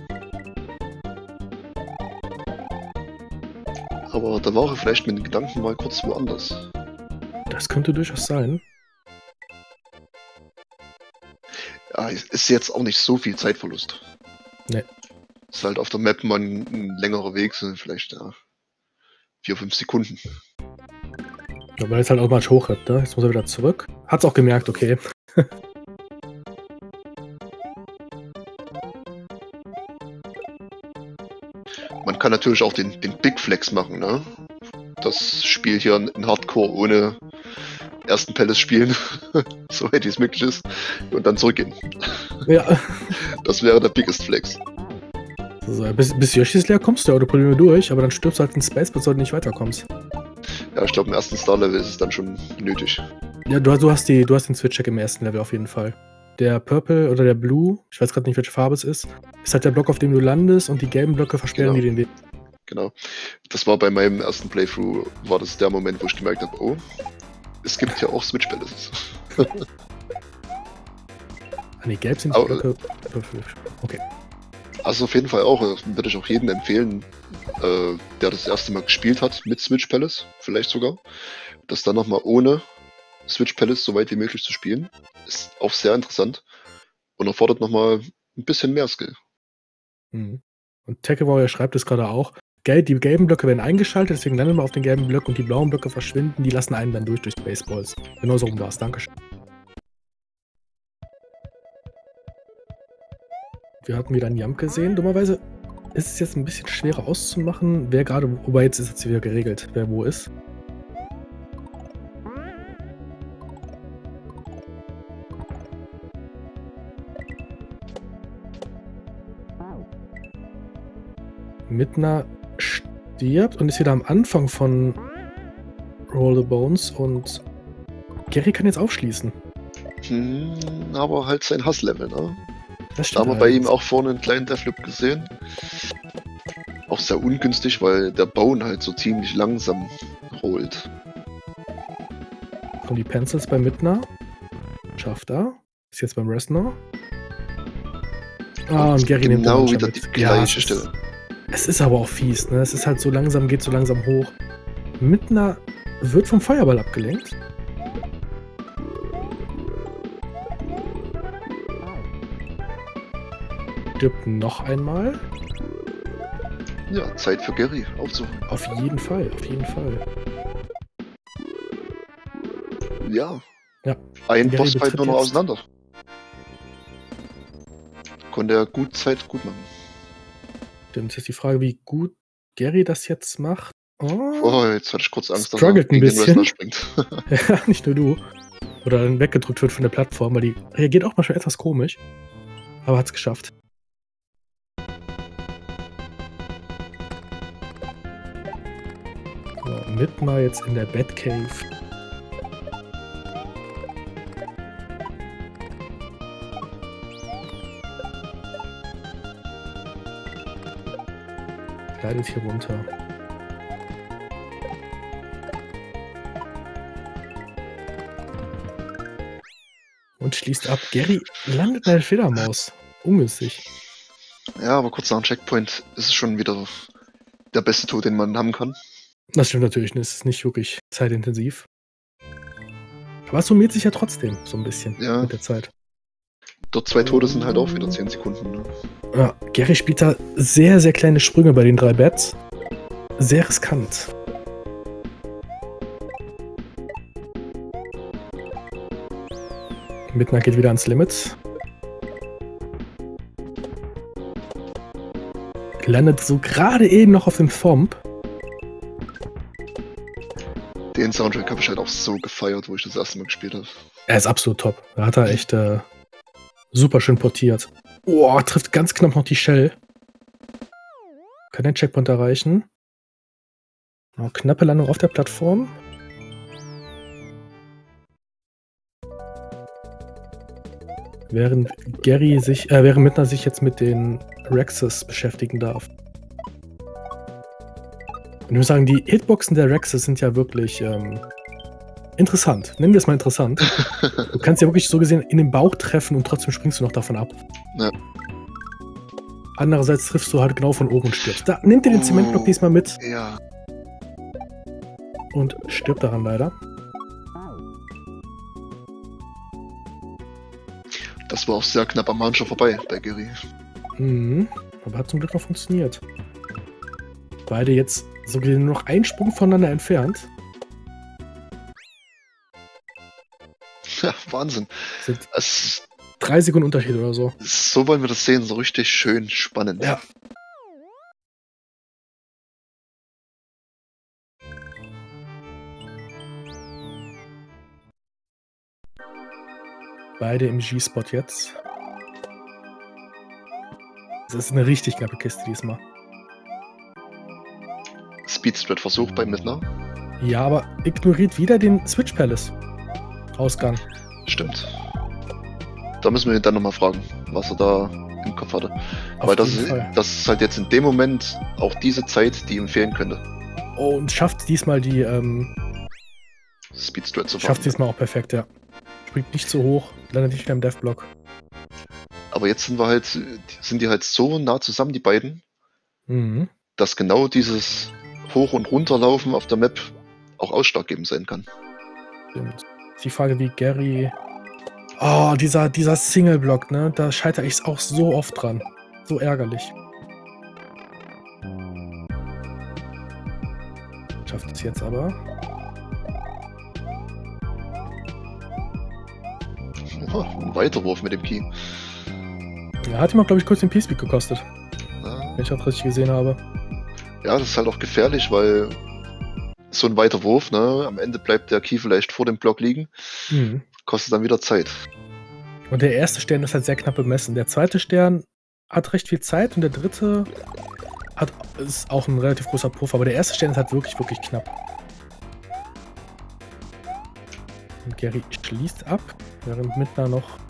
Aber da war er vielleicht mit den Gedanken mal kurz woanders. Das könnte durchaus sein. Ja, es ist jetzt auch nicht so viel Zeitverlust. Nee. Ist halt auf der Map mal ein, ein längerer Weg, sind vielleicht ja, vier, fünf Sekunden. Ja, weil er jetzt halt automatisch hoch hat, ne? Jetzt muss er wieder zurück. Hat's auch gemerkt, okay. Man kann natürlich auch den, den Big Flex machen, ne? Das Spiel hier in Hardcore ohne ersten Palace spielen, soweit es möglich ist, und dann zurückgehen. Ja. Das wäre der Biggest Flex. Also, bis, bis Yoshis leer kommst du ja ohne Probleme durch, aber dann stirbst du halt in Space, bis du nicht weiterkommst. Ja, ich glaube im ersten Star-Level ist es dann schon nötig. Ja, du, du, hast die, du hast den Switch-Check im ersten Level auf jeden Fall. Der Purple oder der Blue, ich weiß gerade nicht, welche Farbe es ist, ist halt der Block, auf dem du landest, und die gelben Blöcke versperren Genau. dir den Weg. Genau. Das war bei meinem ersten Playthrough, war das der Moment, wo ich gemerkt habe, oh, es gibt ja auch Switch Palaces. Ah ne, gelb sind die Aber, Blöcke. Okay. Also auf jeden Fall auch, das würde ich auch jedem empfehlen, äh, der das erste Mal gespielt hat mit Switch Palace, vielleicht sogar, das dann nochmal ohne Switch Palace so weit wie möglich zu spielen. Ist auch sehr interessant und erfordert nochmal ein bisschen mehr Skill. Mhm. Und Tekkewarrior schreibt es gerade auch. Gell, die gelben Blöcke werden eingeschaltet, deswegen landen wir auf den gelben Blöcken, und die blauen Blöcke verschwinden, die lassen einen dann durch durch Baseballs. Genau so rum war es, Dankeschön. Wir hatten wieder einen Jump gesehen. Dummerweise ist es jetzt ein bisschen schwerer auszumachen, wer gerade, wobei jetzt ist es wieder geregelt, wer wo ist. Midna stirbt und ist wieder am Anfang von Roll the Bones, und Gary kann jetzt aufschließen. Hm, aber halt sein Hasslevel, ne? Das Da haben wir halt. bei ihm auch vorne einen kleinen Deathloop gesehen. Auch sehr ungünstig, weil der Bone halt so ziemlich langsam rollt. Kommen die Pencils bei Midna. Schafft er. Ist jetzt beim Resner. Ah, und Gary nimmt genau den wieder mit. die gleiche Ja, es ist, Stelle. es ist aber auch fies, ne? Es ist halt so langsam, geht so langsam hoch. Midna wird vom Feuerball abgelenkt. Stirbt noch einmal. Ja, Zeit für Gary aufzuholen. Auf jeden Fall, auf jeden Fall. Ja. Ja. Ein Gary Bossfight nur noch jetzt. auseinander. Konnte er gut Zeit gut machen. Stimmt, jetzt ist die Frage, wie gut Gary das jetzt macht. Oh, Oh, jetzt hatte ich kurz Angst, dass er struggelt ein gegen den bisschen. Wrestler springt. Ja, nicht nur du. Oder dann weggedrückt wird von der Plattform, weil die reagiert auch manchmal etwas komisch. Aber hat's geschafft. So, Midna jetzt in der Batcave. Leidet hier runter. Und schließt ab. Gary landet in der Fledermaus. Ungünstig. Ja, aber kurz nach dem Checkpoint ist es schon wieder der beste Tod, den man haben kann. Das stimmt natürlich, es ist nicht wirklich zeitintensiv. Aber es summiert sich ja trotzdem so ein bisschen Ja. mit der Zeit. Dort zwei Tode sind halt auch wieder zehn Sekunden. Ne? Ja, Gary spielt da sehr, sehr kleine Sprünge bei den drei Bats. Sehr riskant. Midna geht wieder ans Limit. Landet so gerade eben noch auf dem Thumb. Den Soundtrack habe ich halt auch so gefeiert, wo ich das erste Mal gespielt habe. Er ist absolut top. Da hat er echt äh, super schön portiert. Oh, trifft ganz knapp noch die Shell. Kann den Checkpoint erreichen. Oh, knappe Landung auf der Plattform. Während Gary sich, äh, während Midna sich jetzt mit den Rexes beschäftigen darf. Und ich muss sagen, die Hitboxen der Rexes sind ja wirklich ähm, interessant. Nennen wir es mal interessant. Du kannst ja wirklich so gesehen in den Bauch treffen und trotzdem springst du noch davon ab. Ja. Andererseits triffst du halt genau von oben und stirbst. Da nimmt dir den Zementblock diesmal mit Ja. und stirbt daran leider. Das war auch sehr knapp am Mancher vorbei bei Gary. Mhm. Aber hat zum Glück noch funktioniert. Beide jetzt so gesehen nur noch einen Sprung voneinander entfernt. Ja, Wahnsinn. Sind Es, drei Sekunden Unterschied oder so. so wollen wir das sehen, so richtig schön spannend. Ja. Beide im G-Spot jetzt. Das ist eine richtig knappe Kiste diesmal. Speedstrat-Versuch bei Midna. Ja, aber ignoriert wieder den Switch Palace. Ausgang. Stimmt. Da müssen wir ihn dann nochmal fragen, was er da im Kopf hatte. Auf Weil das, jeden Fall. das ist halt jetzt in dem Moment auch diese Zeit, die ihm fehlen könnte. Oh, und schafft diesmal die, ähm, Speedstrat zu fahren. schafft diesmal auch perfekt, ja. Springt nicht so hoch, landet nicht wieder im Deathblock. Aber jetzt sind wir halt, sind die halt so nah zusammen, die beiden, Mhm. dass genau dieses Hoch- und Runterlaufen auf der Map auch ausschlaggebend sein kann. Stimmt. Die Frage, wie Gary. Oh, dieser, dieser Single-Block, ne? Da scheitere ich auch so oft dran. So ärgerlich. Schafft es jetzt aber. Oh, ein Weiterwurf mit dem Key. Ja, hat ihm auch, glaube ich, kurz den P-Speed gekostet. Ja. Wenn ich das richtig gesehen habe. Ja, das ist halt auch gefährlich, weil so ein weiter Wurf, ne, am Ende bleibt der Key vielleicht vor dem Block liegen, Mhm. kostet dann wieder Zeit. Und der erste Stern ist halt sehr knapp bemessen. Der zweite Stern hat recht viel Zeit und der dritte hat, ist auch ein relativ großer Puffer. Aber der erste Stern ist halt wirklich, wirklich knapp. Und Gary schließt ab, während Midna noch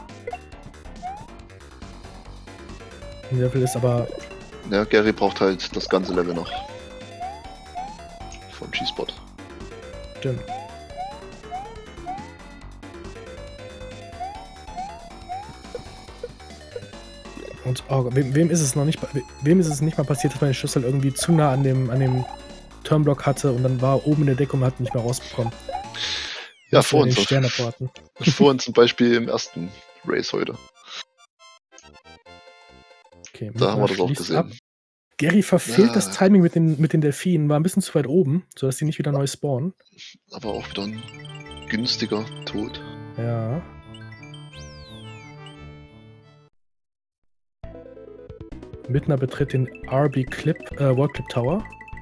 im Level ist, aber Ja, Gary braucht halt das ganze Level noch. Vom G-Spot. stimmt. Und oh, wem, wem ist es noch nicht, wem ist es nicht mal passiert, dass man den Schlüssel irgendwie zu nah an dem, an dem Turnblock hatte und dann war er oben in der Deckung und hat ihn nicht mehr rausbekommen. Ja, Musste vor den uns. Stern abwarten. Vor uns zum Beispiel im ersten Race heute. Okay, Da haben wir das auch schließt gesehen. ab. Gary verfehlt Ja. das Timing mit den, mit den Delfinen, war ein bisschen zu weit oben, sodass die nicht wieder neu spawnen. Aber auch wieder ein günstiger Tod. Ja. Midna betritt den R B Clip, äh, World Clip Tower.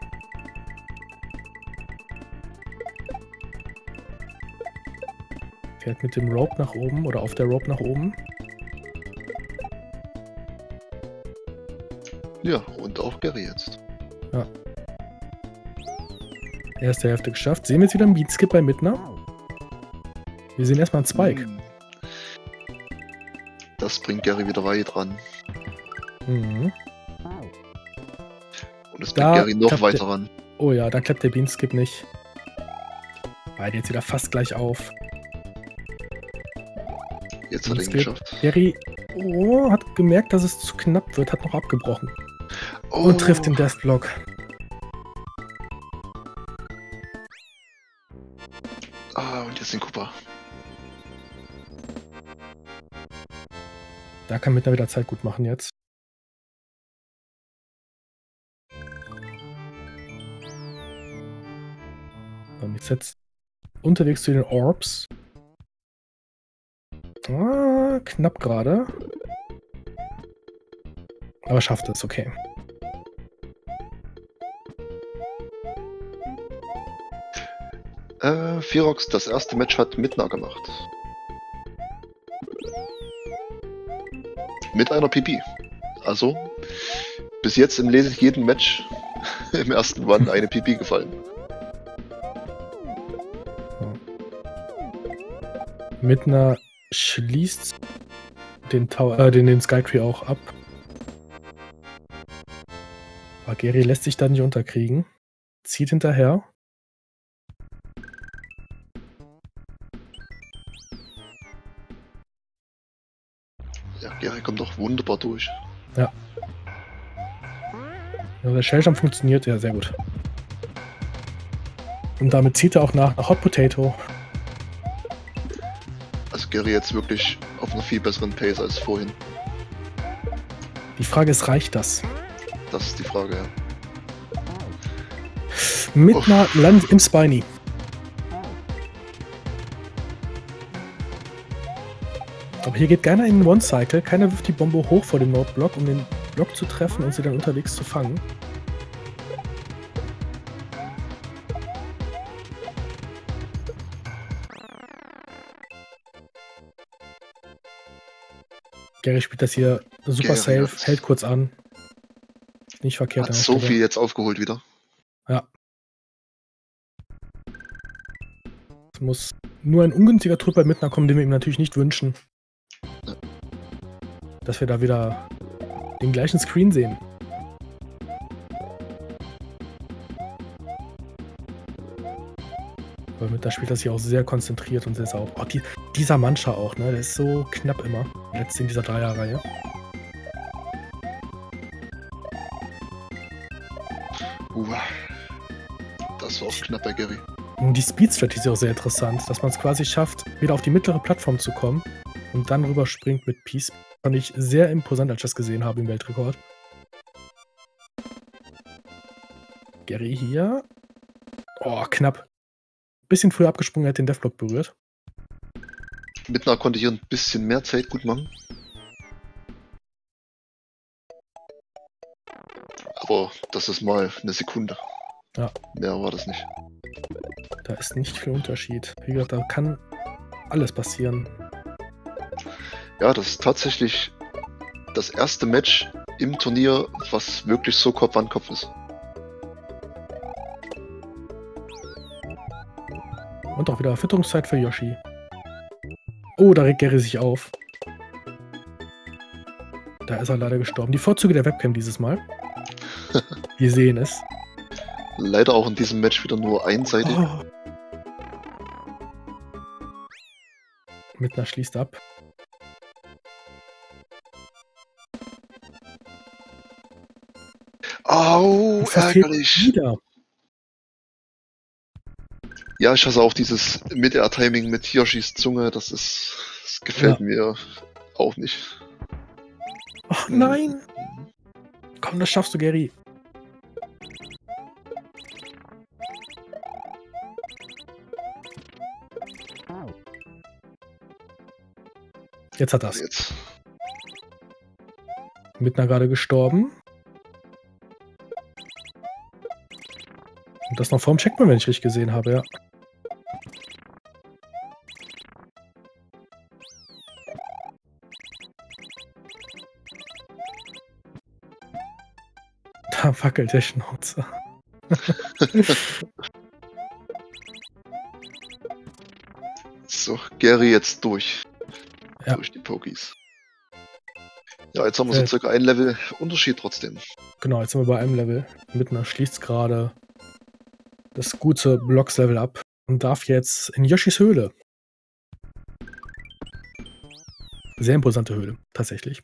Fährt mit dem Rope nach oben oder auf der Rope nach oben. Ja, und auch Gary jetzt. Erste Hälfte geschafft. Sehen wir jetzt wieder einen Beatskip bei Midna? Wir sehen erstmal einen Spike. Hm. Das bringt Gary wieder weit ran. Mhm. Und es Da bringt Gary noch klappt weiter der- ran. Oh ja, da klappt der Beanskip nicht. Beide jetzt wieder fast gleich auf. Jetzt hat er ihn Beanskip. geschafft. Gary oh, hat gemerkt, dass es zu knapp wird, hat noch abgebrochen. Oh, Und trifft den Deathblock. Ah, und jetzt den Cooper. Da kann Midna wieder Zeit gut machen jetzt. Und jetzt jetzt unterwegs zu den Orbs. Ah, knapp gerade. Aber schafft es, okay. Äh, Firox, das erste Match hat Midna gemacht. Mit einer P P. Also, bis jetzt im Lese jeden Match im ersten Run eine P P gefallen. Midna schließt den, Tower, äh, den, den Skytree auch ab. Aber Gary lässt sich da nicht unterkriegen. Zieht hinterher. Ja, Gary kommt doch wunderbar durch. Ja, der Shelljump funktioniert, ja, sehr gut. Und damit zieht er auch nach, nach Hot Potato. Also Gary jetzt wirklich auf einer viel besseren Pace als vorhin. Die Frage ist, reicht das? Das ist die Frage, ja. Midna landet im Spiny. Aber hier geht keiner in den One-Cycle. Keiner wirft die Bombe hoch vor dem Node-Block, um den Block zu treffen und sie dann unterwegs zu fangen. Gary spielt das hier super Gary safe, hat- hält kurz an. Nicht verkehrt. Hat an der so Stelle. viel jetzt aufgeholt wieder. Ja. Es muss nur ein ungünstiger Tod bei Midna kommen, den wir ihm natürlich nicht wünschen. Ja. Dass wir da wieder den gleichen Screen sehen. Weil Midna spielt das hier auch sehr konzentriert und sehr sauber. Oh, die, dieser Mancha auch, ne? Der ist so knapp immer. Letzte in dieser Dreierreihe. Uh, das war auch knapp bei Gary. Und die Speed-Strategie ist auch sehr interessant, dass man es quasi schafft, wieder auf die mittlere Plattform zu kommen und dann rüberspringt mit Peace. Fand ich sehr imposant, als ich das gesehen habe im Weltrekord. Gary hier. Oh, knapp. Bisschen früher abgesprungen, hätte den Deathblock berührt. Midna konnte hier ein bisschen mehr Zeit gut machen. Aber das ist mal eine Sekunde. Ja. Mehr war das nicht. Da ist nicht viel Unterschied. Wie gesagt, da kann alles passieren. Ja, das ist tatsächlich das erste Match im Turnier, was wirklich so Kopf an Kopf ist. Und auch wieder Fütterungszeit für Yoshi. Oh, da regt Gary sich auf. Da ist er leider gestorben. Die Vorzüge der Webcam dieses Mal. Wir sehen es. Leider auch in diesem Match wieder nur einseitig. Oh. Midna schließt ab. Au, Und verfehlt ärgerlich. wieder. Ja, ich hasse auch dieses Mid-Air-Timing mit Yoshis Zunge. Das ist, das gefällt Ja. mir auch nicht. Ach nein. Komm, das schaffst du, Gary. Jetzt hat das. Jetzt. Midna gerade gestorben. Und das noch vorm Checkpoint, wenn ich richtig gesehen habe, ja. Da wackelt der Schnauzer. So, Gary jetzt durch. Ja. Durch die Pokies. Ja, jetzt haben wir so Äh. circa ein Level Unterschied trotzdem. Genau, jetzt sind wir bei einem Level. Midna schließt gerade das gute Blocks-Level ab und darf jetzt in Yoshis Höhle. Sehr imposante Höhle, tatsächlich.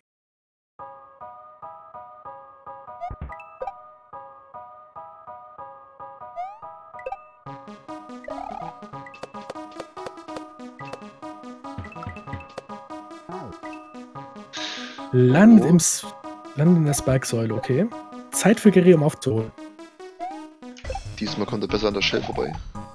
Landet, Oh. im, S- landet in der Spike-Säule, okay. Zeit für Gary, um aufzuholen. Diesmal kommt er besser an der Shell vorbei.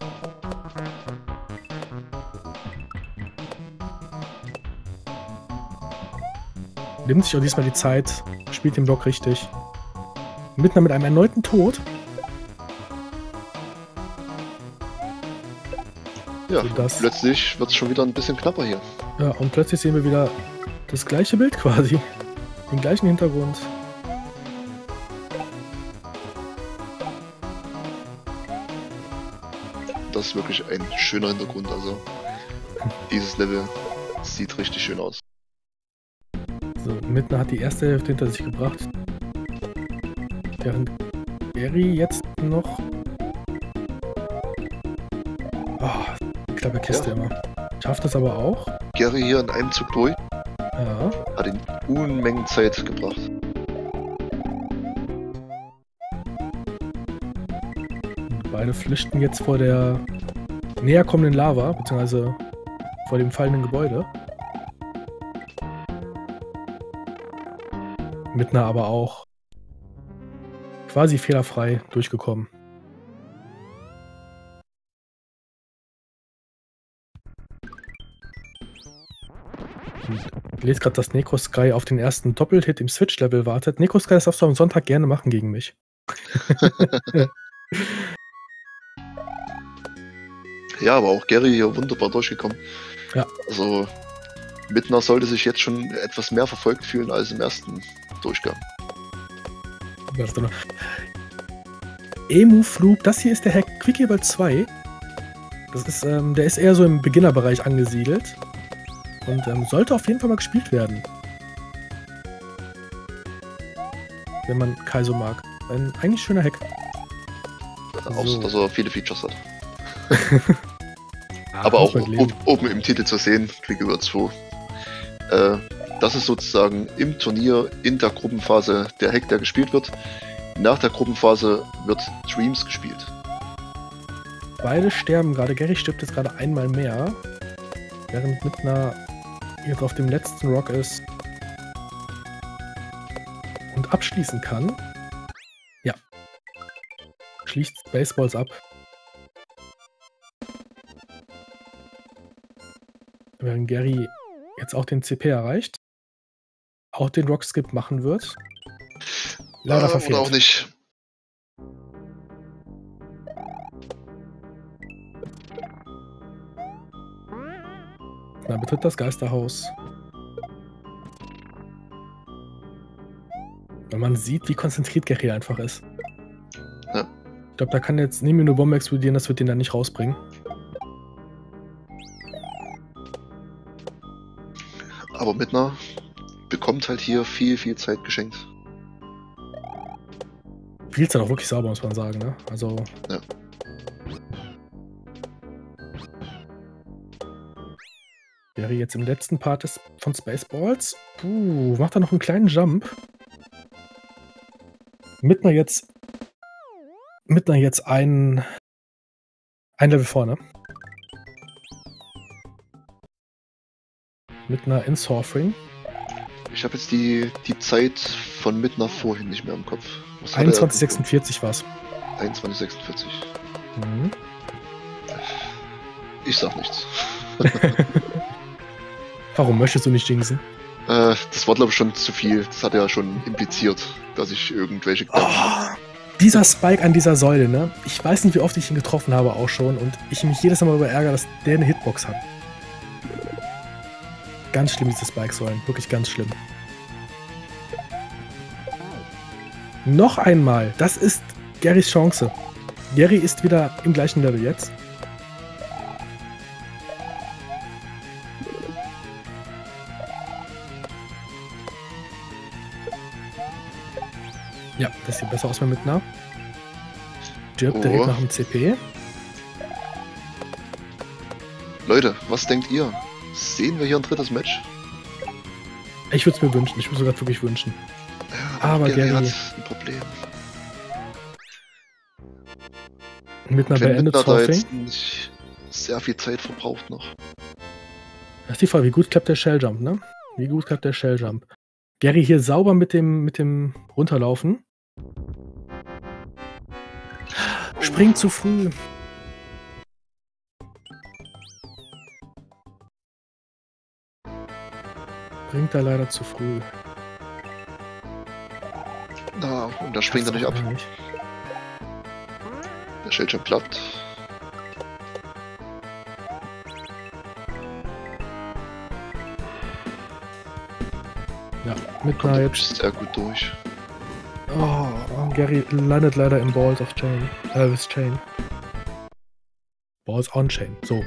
Nimmt sich auch diesmal die Zeit, spielt den Block richtig. Midna mit einem erneuten Tod. Ja, So, das- plötzlich wird es schon wieder ein bisschen knapper hier. Ja, und plötzlich sehen wir wieder das gleiche Bild quasi. Den gleichen Hintergrund. Das ist wirklich ein schöner Hintergrund. Also, dieses Level sieht richtig schön aus. So, Midna hat die erste Hälfte hinter sich gebracht. Während Gary jetzt noch. Oh, knappe Kiste Ja. immer. Schafft es aber auch. Gary hier in einem Zug durch, Ja. hat ihn Unmengen Zeit gebracht. Und beide flüchten jetzt vor der näher kommenden Lava, beziehungsweise vor dem fallenden Gebäude. Midna aber auch quasi fehlerfrei durchgekommen. Ich lese gerade, dass Necrosky auf den ersten Doppelhit im Switch-Level wartet. Necrosky, das darfst du am Sonntag gerne machen gegen mich. Ja, aber auch Gary hier wunderbar durchgekommen. Ja. Also, Midna sollte sich jetzt schon etwas mehr verfolgt fühlen als im ersten Durchgang. Emu-Flug, das hier ist der Herr Quickie zwei. Das ist, ähm, der ist eher so im Beginnerbereich angesiedelt. Und ähm, sollte auf jeden Fall mal gespielt werden. Wenn man Kaizo mag. Ein eigentlich schöner Hack. Außer, So. dass er viele Features hat. Ah, Aber auch muss man leben. ob, oben im Titel zu sehen, Quickie zwei. Äh, das ist sozusagen im Turnier in der Gruppenphase der Hack, der gespielt wird. Nach der Gruppenphase wird Dreams gespielt. Beide sterben gerade. Gary stirbt jetzt gerade einmal mehr. Während Midna jetzt auf dem letzten Rock ist. Und abschließen kann. Ja. Schließt Spaceballs ab. Während Gary jetzt auch den C P erreicht. Auch den Rockskip machen wird. Leider äh, verfehlt. Oder auch nicht. Na, betritt das Geisterhaus. Weil man sieht, wie konzentriert Gary einfach ist. Ja. Ich glaube, da kann jetzt neben mir eine Bombe explodieren, das wird den dann nicht rausbringen. Aber Midna bekommt halt hier viel, viel Zeit geschenkt. Spielt dann auch wirklich sauber, muss man sagen, ne? Also. Ja. Gary jetzt im letzten Part des, von Spaceballs. Puh, macht er noch einen kleinen Jump. Midna jetzt. Midna jetzt ein. Ein Level vorne. Midna in Surfing. Ich habe jetzt die, die Zeit von Midna vorhin nicht mehr im Kopf. Was hat er- einundzwanzig sechsundvierzig war's. einundzwanzig sechsundvierzig. Mhm. Ich sag nichts. Warum möchtest du nicht jinxen? Äh, das war glaube ich schon zu viel. Das hat er ja schon impliziert, dass ich irgendwelche Gedanken habe. Dieser Spike an dieser Säule, ne? Ich weiß nicht, wie oft ich ihn getroffen habe auch schon und ich mich jedes Mal darüber ärgere, dass der eine Hitbox hat. Ganz schlimm, diese Spike-Säulen. Wirklich ganz schlimm. Noch einmal. Das ist Garys Chance. Gary ist wieder im gleichen Level jetzt. Ja, das sieht besser aus mit Midna. Dirk direkt Oh. nach dem C P. Leute, was denkt ihr? Sehen wir hier ein drittes Match? Ich würde es mir wünschen. Ich würde es sogar wirklich wünschen. Ja, Aber Gary Gary- hat ein Problem. Midna Wenn beendet Midna da Surfing. jetzt nicht sehr viel Zeit verbraucht noch. Das ist die Frage, wie gut klappt der Shelljump, ne? Wie gut klappt der Shelljump? Gary hier sauber mit dem, mit dem Runterlaufen. Springt zu früh. Bringt er leider zu früh. Na, und da springt er nicht ab. Gar nicht. Der stellt schon platt. Ja, Midna Kommt jetzt. sehr gut durch. Oh, Gary landet leider im Balls of Chain. Äh, with Chain. Balls on Chain. So.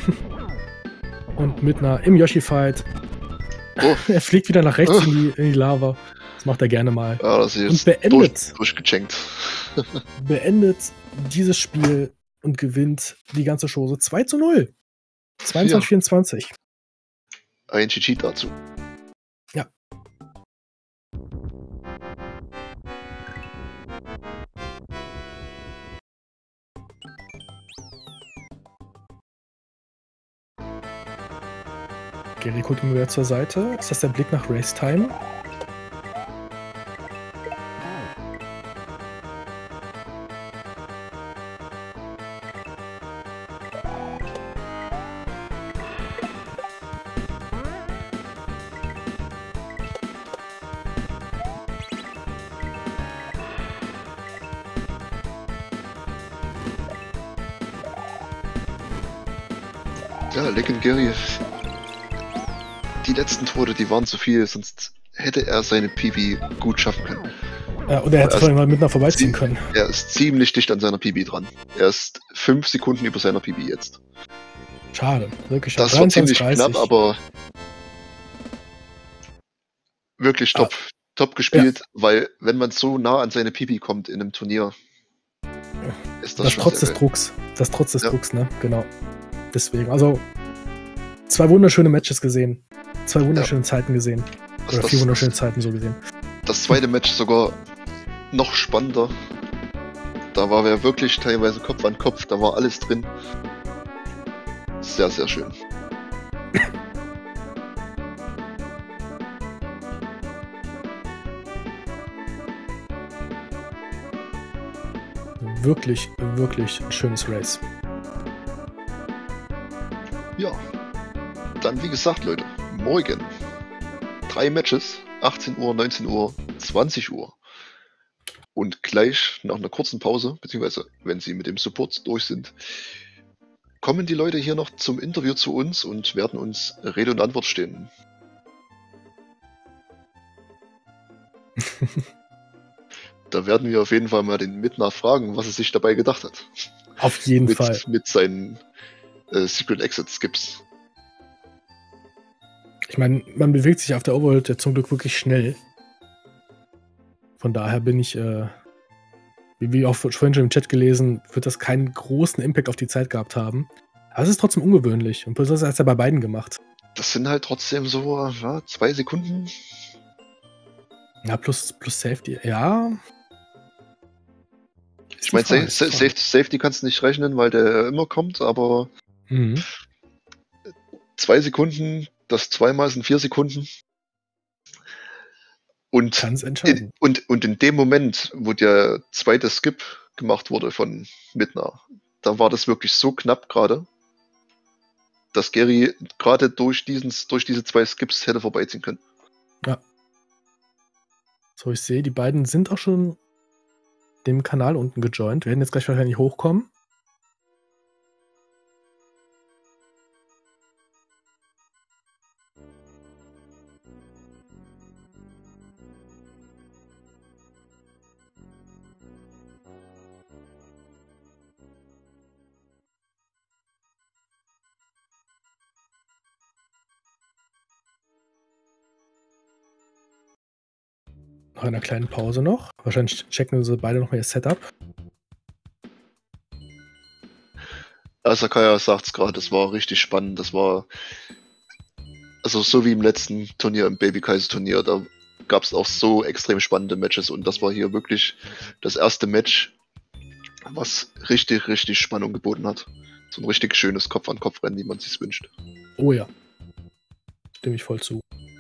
Und Midna im Yoshi-Fight. Oh, Er fliegt wieder nach rechts in die, in die Lava. Das macht er gerne mal. ja, das ist Und jetzt beendet. durch, durchgechankt. Beendet dieses Spiel und gewinnt die ganze Chose zwei zu null. zweiundzwanzig vierundzwanzig. Ein G G dazu. Ja. Gary guckt mir wieder zur Seite. Ist das der Blick nach Race Time? Ja, Legendary. die letzten Tode, die waren zu viel, sonst hätte er seine P B gut schaffen können. Ja, und er hätte vorhin mal miteinander vorbeiziehen können. Er ist ziemlich dicht an seiner P B dran. Er ist fünf Sekunden über seiner P B jetzt. Schade, wirklich schade. Das war ziemlich knapp, aber wirklich top, ah. top gespielt, ja. Weil wenn man so nah an seine P B kommt in einem Turnier, ist das, das schon trotz des geil. Drucks. Das trotz des ja. Drucks, ne? Genau. Deswegen, also zwei wunderschöne Matches gesehen. Zwei wunderschöne ja. Zeiten gesehen. Also Oder das, vier wunderschöne Zeiten so gesehen. Das zweite Match sogar noch spannender. Da war wir wirklich teilweise Kopf an Kopf, da war alles drin. Sehr, sehr schön. Wirklich, wirklich ein schönes Race. Ja. Dann wie gesagt, Leute, morgen drei Matches, achtzehn Uhr, neunzehn Uhr, zwanzig Uhr. Und gleich nach einer kurzen Pause, beziehungsweise wenn sie mit dem Support durch sind, kommen die Leute hier noch zum Interview zu uns und werden uns Rede und Antwort stehen. Da werden wir auf jeden Fall mal den Midna fragen, was er sich dabei gedacht hat. Auf jeden mit, Fall. Mit seinen äh, Secret Exit Skips. Ich meine, man bewegt sich auf der Overworld ja zum Glück wirklich schnell. Von daher bin ich, äh, wie, wie auch vorhin schon im Chat gelesen, wird das keinen großen Impact auf die Zeit gehabt haben. Aber es ist trotzdem ungewöhnlich. Und besonders hat es ja bei beiden gemacht. Das sind halt trotzdem so ja, zwei Sekunden. Ja, plus, plus Safety. Ja. Ich meine, Sa Sa Safety, Safety kannst du nicht rechnen, weil der immer kommt, aber mhm. zwei Sekunden, das zweimal sind vier Sekunden. Und Kann's entscheiden. In, und, und in dem Moment, wo der zweite Skip gemacht wurde von Midna, da war das wirklich so knapp gerade, dass Gary gerade durch, diesen, durch diese zwei Skips hätte vorbeiziehen können. Ja. So, ich sehe, die beiden sind auch schon dem Kanal unten gejoint. Werden jetzt gleich wahrscheinlich hochkommen. Nach einer kleinen Pause noch. Wahrscheinlich checken sie beide nochmal ihr Setup. Asakaya sagt es gerade, das war richtig spannend. Das war also so wie im letzten Turnier, im Baby Kaiser Turnier, da gab es auch so extrem spannende Matches und das war hier wirklich das erste Match, was richtig, richtig Spannung geboten hat. So ein richtig schönes Kopf-an-Kopf-Rennen, wie man es sich wünscht. Oh ja. Stimme ich voll zu.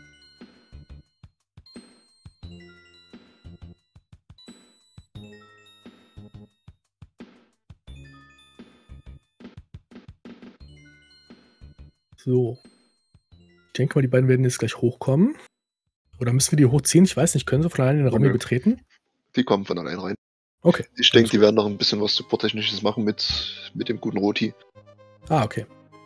So. Ich denke mal, die beiden werden jetzt gleich hochkommen. Oder müssen wir die hochziehen? Ich weiß nicht. Können sie von alleine den Raum hier betreten? Die kommen von allein rein. Okay. Ich denke, die werden noch ein bisschen was Support-Technisches machen mit, mit dem guten Roti. Ah, okay.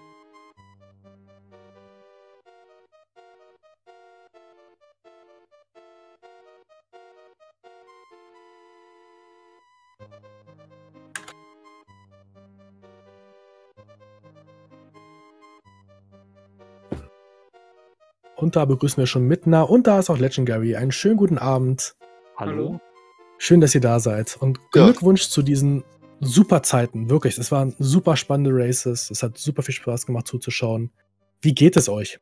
Und da begrüßen wir schon Midna und da ist auch Legendary. Einen schönen guten Abend. Hallo. Schön, dass ihr da seid. Und Glückwunsch ja. zu diesen super Zeiten. Wirklich, es waren super spannende Races. Es hat super viel Spaß gemacht zuzuschauen. Wie geht es euch?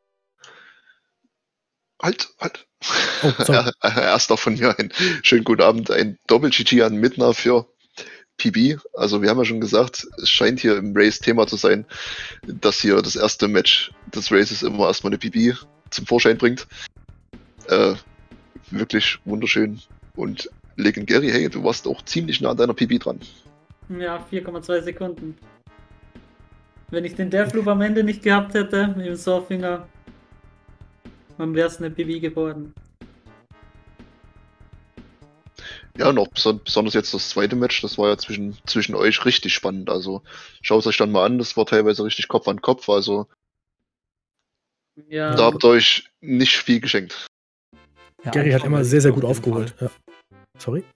Halt, halt. Oh, sorry. Erst noch von mir einen schönen guten Abend. Ein Doppel-G G an Midna für P B. Also wir haben ja schon gesagt, es scheint hier im Race Thema zu sein, dass hier das erste Match des Races immer erstmal eine P B zum Vorschein bringt. Äh, wirklich wunderschön. Und Legendary, hey, du warst auch ziemlich nah an deiner P B dran. Ja, vier Komma zwei Sekunden. Wenn ich den Deathloop am Ende nicht gehabt hätte, mit dem Surfinger, dann wäre es eine P B geworden. Ja, noch besonders jetzt das zweite Match, das war ja zwischen, zwischen euch richtig spannend. Also schaut es euch dann mal an, das war teilweise richtig Kopf an Kopf. Also Ja, Da habt ihr euch nicht viel geschenkt. Ja, Gary hat anschauen immer werde sehr, ich sehr mir gut auf jeden aufgeholt. Fall. Ja. Sorry?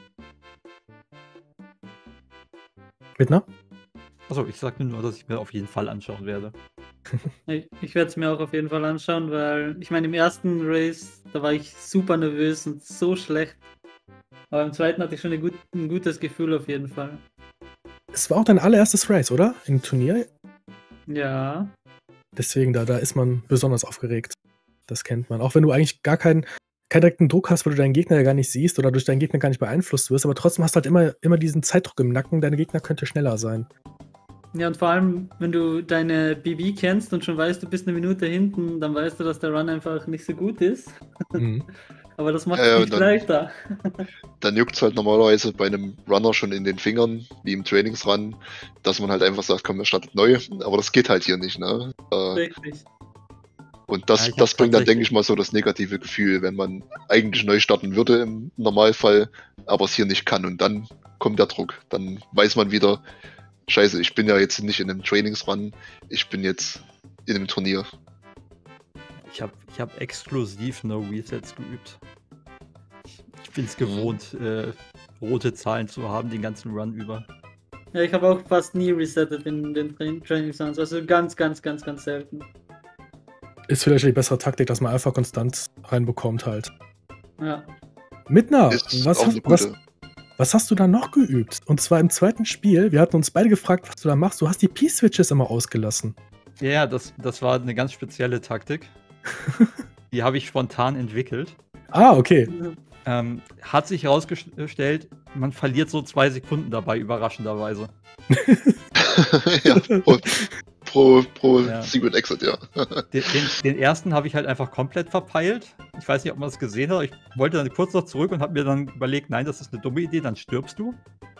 Mittner? Achso, ich sagte nur, dass ich mir auf jeden Fall anschauen werde. ich, ich werde es mir auch auf jeden Fall anschauen, weil ich meine, im ersten Race, da war ich super nervös und so schlecht. Aber im zweiten hatte ich schon ein, gut, ein gutes Gefühl auf jeden Fall. Es war auch dein allererstes Race, oder? Im Turnier? Ja. Deswegen, da, da ist man besonders aufgeregt. Das kennt man. Auch wenn du eigentlich gar keinen, keinen direkten Druck hast, weil du deinen Gegner ja gar nicht siehst oder durch deinen Gegner gar nicht beeinflusst wirst, aber trotzdem hast du halt immer, immer diesen Zeitdruck im Nacken, deine Gegner könnte schneller sein. Ja, und vor allem, wenn du deine B B kennst und schon weißt, du bist eine Minute hinten, dann weißt du, dass der Run einfach nicht so gut ist. Mhm. Aber das macht Ja, es ja, nicht dann- leichter. Dann juckt es halt normalerweise bei einem Runner schon in den Fingern, wie im Trainingsrun, dass man halt einfach sagt, komm, er startet neu. Aber das geht halt hier nicht, ne? Äh, Richtig. und das, Ja, ich hab das bringt dann, tatsächlich- denke ich mal, so das negative Gefühl, wenn man eigentlich neu starten würde im Normalfall, aber es hier nicht kann. Und dann kommt der Druck. Dann weiß man wieder, scheiße, ich bin ja jetzt nicht in einem Trainingsrun, ich bin jetzt in einem Turnier. Ich habe ich hab exklusiv No Resets geübt. Ich, ich bin es gewohnt, äh, rote Zahlen zu haben, den ganzen Run über. Ja, ich habe auch fast nie resettet in den Tra Training Sounds. Also ganz, ganz, ganz, ganz selten. Ist vielleicht die bessere Taktik, dass man einfach konstant reinbekommt halt. Ja. Mittner, Ist was auch hast, eine was, gute. was hast du da noch geübt? Und zwar im zweiten Spiel, wir hatten uns beide gefragt, was du da machst. Du hast die P-Switches immer ausgelassen. Ja, das, das war eine ganz spezielle Taktik. Die habe ich spontan entwickelt. Ah, okay. Ähm, hat sich herausgestellt, man verliert so zwei Sekunden dabei, überraschenderweise. ja, pro pro, pro Ja. Secret Exit, ja. Den, den, den ersten habe ich halt einfach komplett verpeilt. Ich weiß nicht, ob man es gesehen hat. Ich wollte dann kurz noch zurück und habe mir dann überlegt, nein, das ist eine dumme Idee, dann stirbst du.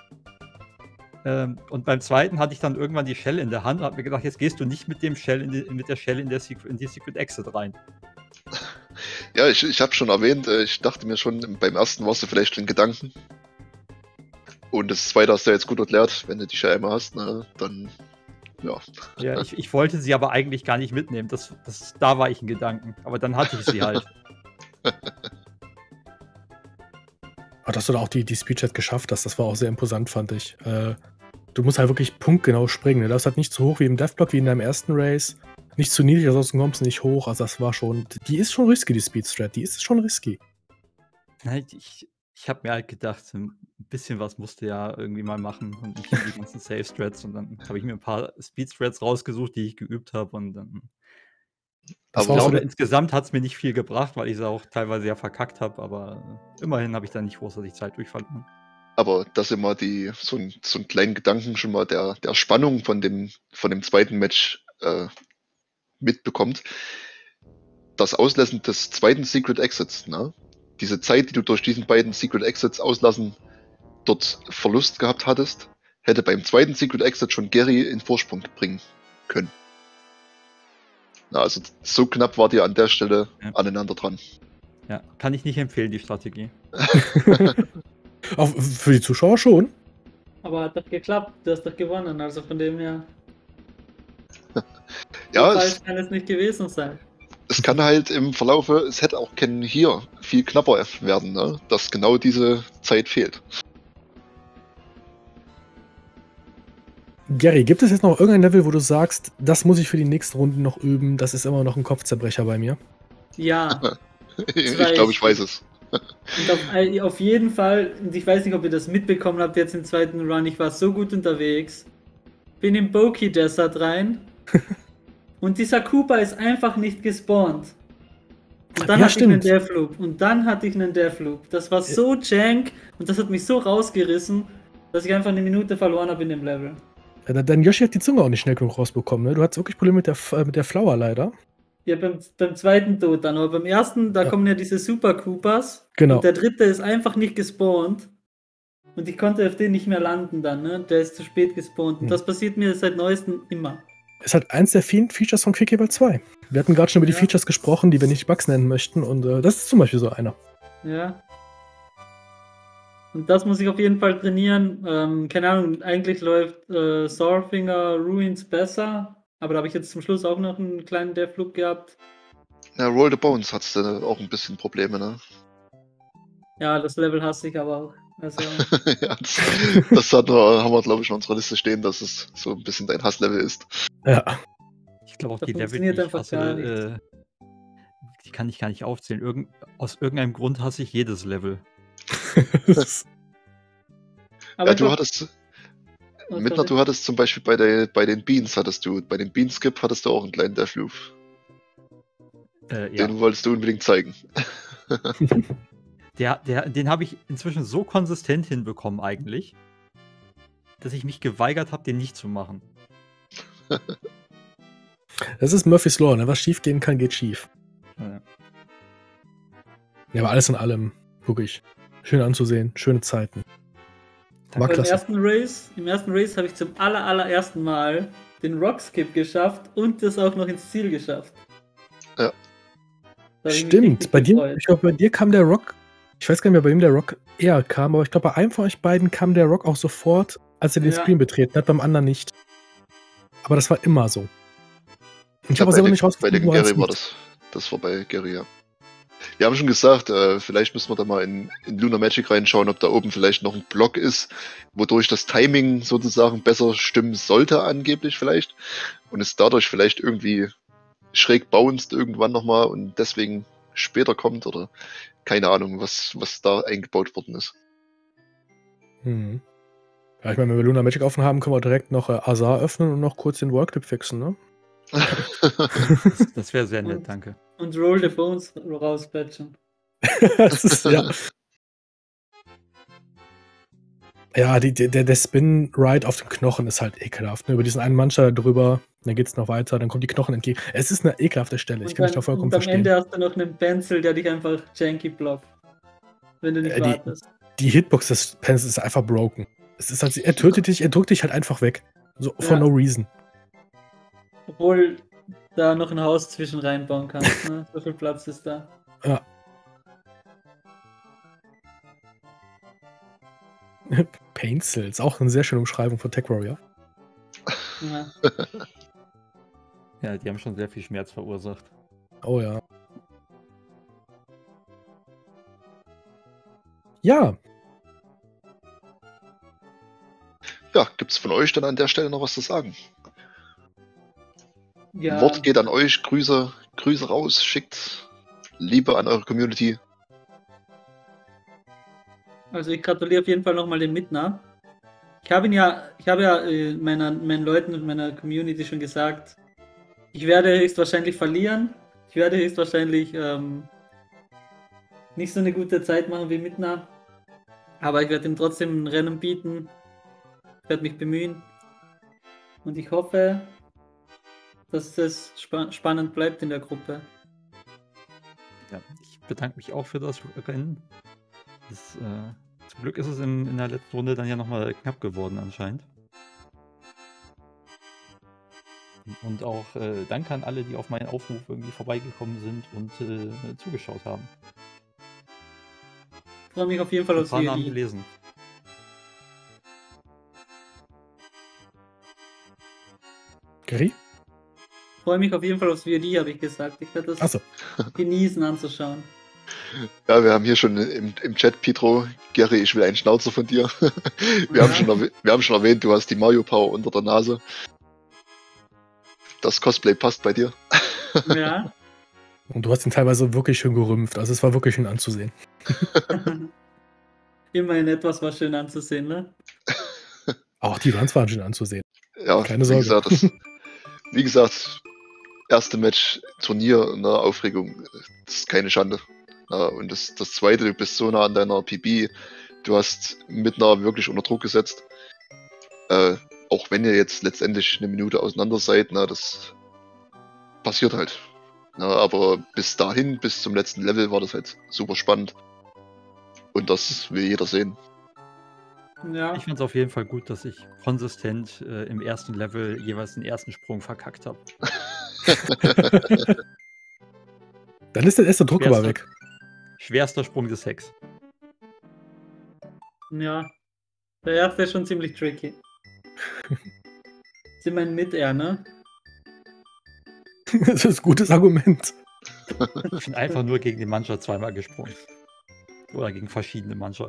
Ähm, und beim zweiten hatte ich dann irgendwann die Shell in der Hand und habe mir gedacht, jetzt gehst du nicht mit dem Shell in die, mit der Shell in, der Secret, in die Secret Exit rein. Ja, ich, ich habe schon erwähnt, äh, ich dachte mir schon, beim ersten warst du vielleicht in Gedanken. Und das zweite hast du jetzt gut erklärt, wenn du die Shell einmal hast, ne, dann, ja. Ja, ich, ich wollte sie aber eigentlich gar nicht mitnehmen. Das, das, da war ich in Gedanken. Aber dann hatte ich sie halt. Aber dass du da auch die, die Speedchat geschafft hast, das war auch sehr imposant, fand ich. Äh, du musst halt wirklich punktgenau springen. Ne? Du darfst halt nicht so hoch wie im Deathblock, wie in deinem ersten Race. Nicht zu niedrig, ansonsten kommst du nicht hoch. Also das war schon, die ist schon risky, die Speedstrat. Die ist schon risky. Nein, Ich, ich habe mir halt gedacht, ein bisschen was musste ja irgendwie mal machen und nicht nur die ganzen Safe-Strats. Und dann habe ich mir ein paar Speed-Strats rausgesucht, die ich geübt habe. Und dann, Das ich war auch so glaube, der- insgesamt hat es mir nicht viel gebracht, weil ich es auch teilweise ja verkackt habe. Aber äh, immerhin habe ich da nicht großartig Zeit durchverloren. Aber das immer die, so, ein, so einen kleinen Gedanken schon mal der, der Spannung von dem, von dem zweiten Match äh, mitbekommt. Das Auslassen des zweiten Secret Exits, ne? Diese Zeit, die du durch diesen beiden Secret Exits auslassen dort Verlust gehabt hattest, hätte beim zweiten Secret Exit schon Gary in Vorsprung bringen können. Na, also so knapp war ihr an der Stelle Ja. aneinander dran. Ja, kann ich nicht empfehlen, die Strategie. Auch für die Zuschauer schon. Aber hat doch geklappt. Du hast doch gewonnen. Also von dem her. Ja, so es, falsch kann es nicht gewesen sein. es kann halt im Verlaufe, es hätte auch kein hier viel knapper werden, ne? Dass genau diese Zeit fehlt. Gary, gibt es jetzt noch irgendein Level, wo du sagst, das muss ich für die nächsten Runden noch üben? Das ist immer noch ein Kopfzerbrecher bei mir. Ja. Ich Zwei glaube, ich weiß es. Und auf, auf jeden Fall, und ich weiß nicht, ob ihr das mitbekommen habt jetzt im zweiten Run, ich war so gut unterwegs. Bin im Boki Desert rein. Und dieser Koopa ist einfach nicht gespawnt. Und dann Ja, hatte ich einen stimmt. Deathloop. Und dann hatte ich einen Deathloop. Das war so jank und das hat mich so rausgerissen, dass ich einfach eine Minute verloren habe in dem Level. Ja, Dein Yoshi hat die Zunge auch nicht schnell genug rausbekommen. Ne? Du hattest wirklich Probleme mit der, F- äh, mit der Flower leider. Ja, beim, beim zweiten Tod dann, aber beim ersten, da Ja. kommen ja diese Super Koopas. Genau. Und der dritte ist einfach nicht gespawnt. Und ich konnte auf den nicht mehr landen dann, ne? Der ist zu spät gespawnt. Und Hm. das passiert mir seit neuestem immer. Ist halt eins der vielen Features von Quickie zwei. Wir hatten gerade schon über die Ja. Features gesprochen, die wir nicht Bugs nennen möchten. Und äh, das ist zum Beispiel so einer. Ja. Und das muss ich auf jeden Fall trainieren. Ähm, keine Ahnung, eigentlich läuft äh, Sourfinger Ruins besser Aber da habe ich jetzt zum Schluss auch noch einen kleinen Deathloop gehabt. Ja, Roll the Bones hat's dann auch ein bisschen Probleme, ne? Ja, das Level hasse ich aber auch. Also, ja, das das hat wir, haben wir, glaube ich, in unserer Liste stehen, dass es so ein bisschen dein Hasslevel ist. Ja. Ich glaube auch Das die Level, die funktioniert ich einfach hasse, gar nicht. äh, die kann ich gar nicht aufzählen. Irgend, aus irgendeinem Grund hasse ich jedes Level. aber Ja, ich du glaub, hattest, oh, Mittler, sorry. du hattest zum Beispiel bei, der, bei den Beans, hattest du, bei den Bean-Skip hattest du auch einen kleinen Deathloop. Äh, ja. Den wolltest du unbedingt zeigen. Der, der, den habe ich inzwischen so konsistent hinbekommen eigentlich, dass ich mich geweigert habe, den nicht zu machen. Das ist Murphy's Law, ne? Was schief gehen kann, geht schief. Ja. Ja, aber alles in allem wirklich schön anzusehen, schöne Zeiten. War Aber Im klasse. ersten Race, im ersten Race habe ich zum aller, allerersten Mal den Rockskip geschafft und das auch noch ins Ziel geschafft. Ja. Da hab ich mich Stimmt, richtig bei dir, gefreut. ich glaube, bei dir kam der Rock, ich weiß gar nicht mehr, bei wem der Rock eher kam, aber ich glaube, bei einem von euch beiden kam der Rock auch sofort, als er den Ja. Screen betreten hat, beim anderen nicht. Aber das war immer so. Und ich Ja, habe bei selber den- nicht bei rausgefunden, den woran es Gary war liegt. das. Das war bei Gary, ja. Wir haben schon gesagt, äh, vielleicht müssen wir da mal in, in Lunar Magic reinschauen, ob da oben vielleicht noch ein Block ist, wodurch das Timing sozusagen besser stimmen sollte, angeblich vielleicht. Und es dadurch vielleicht irgendwie schräg bounced irgendwann nochmal und deswegen später kommt oder keine Ahnung, was, was da eingebaut worden ist. Hm. Ja, ich meine, wenn wir Lunar Magic offen haben, können wir direkt noch äh, Azar öffnen und noch kurz den Workclip fixen, ne? Das, das wäre sehr nett, Und- danke. Und Roll the Bones rauspatchen. das ist, ja. Ja, die, die, der, der Spin-Ride auf dem Knochen ist halt ekelhaft. Ne? Über diesen einen Mancher drüber, dann geht's noch weiter, dann kommen die Knochen entgegen. Es ist eine ekelhafte Stelle, ich Und, kann dich dann, da vollkommen und am verstehen. Ende hast du noch einen Pencil, der dich einfach janky blockt. Wenn du nicht Äh, die- wartest. Die Hitbox des Pencils ist einfach broken. Es ist halt, er tötet dich, er drückt dich halt einfach weg. So, for Ja. no reason. Obwohl da noch ein Haus zwischen reinbauen kannst. Ne? So viel Platz ist da. Ja. Pencils, auch eine sehr schöne Umschreibung von Tech Warrior. Ja. Ja, die haben schon sehr viel Schmerz verursacht. Oh ja. Ja, Ja, gibt's von euch dann an der Stelle noch was zu sagen? Ja, Wort geht an euch, Grüße, Grüße raus, schickt Liebe an eure Community. also ich gratuliere auf jeden Fall nochmal dem Midna. Ich habe ihn ja, ich habe ja äh, meiner, meinen Leuten und meiner Community schon gesagt, ich werde höchstwahrscheinlich verlieren. Ich werde höchstwahrscheinlich ähm, nicht so eine gute Zeit machen wie Midna. Aber ich werde ihm trotzdem ein Rennen bieten. Ich werde mich bemühen. Und ich hoffe, dass es spa spannend bleibt in der Gruppe. Ja, ich bedanke mich auch für das Rennen. Das, äh, zum Glück ist es in, in der letzten Runde dann ja nochmal knapp geworden anscheinend. Und auch äh, danke an alle, die auf meinen Aufruf irgendwie vorbeigekommen sind und äh, zugeschaut haben. Ich freue mich auf jeden Fall Ein aufs paar Namen V O D. gelesen. Gary? Ich freue mich auf jeden Fall aufs V O D, habe ich gesagt. Ich werde das Achso. genießen anzuschauen. Ja, wir haben hier schon im, im Chat, Pietro, Gary, ich will einen Schnauzer von dir. wir, haben Ja. schon erwäh- wir haben schon erwähnt, du hast die Mario Power unter der Nase. Das Cosplay passt bei dir. Ja. Und du hast ihn teilweise wirklich schön gerümpft. Also es war wirklich schön anzusehen. Immerhin etwas war schön anzusehen, ne? Auch die Runs waren schön anzusehen. Ja, Keine wie Sorge. gesagt, das, wie gesagt, erste Match, Turnier, eine Aufregung, das ist keine Schande. Ja, und das, das zweite, du bist so nah an deiner P B, du hast Midna wirklich unter Druck gesetzt. Äh, auch wenn ihr jetzt letztendlich eine Minute auseinander seid, na, das passiert halt. Na, aber bis dahin, bis zum letzten Level, war das halt super spannend. Und das will jeder sehen. Ja. Ich fand es auf jeden Fall gut, dass ich konsistent äh, im ersten Level jeweils den ersten Sprung verkackt habe. Dann ist der erste Druck aber weg. Schwerster Sprung des Hacks. Ja. Der erste ist schon ziemlich tricky. Ist immerhin mit er, ne? Das ist ein gutes Argument. Ich bin einfach nur gegen den Mancher zweimal gesprungen. Oder gegen verschiedene Mancher.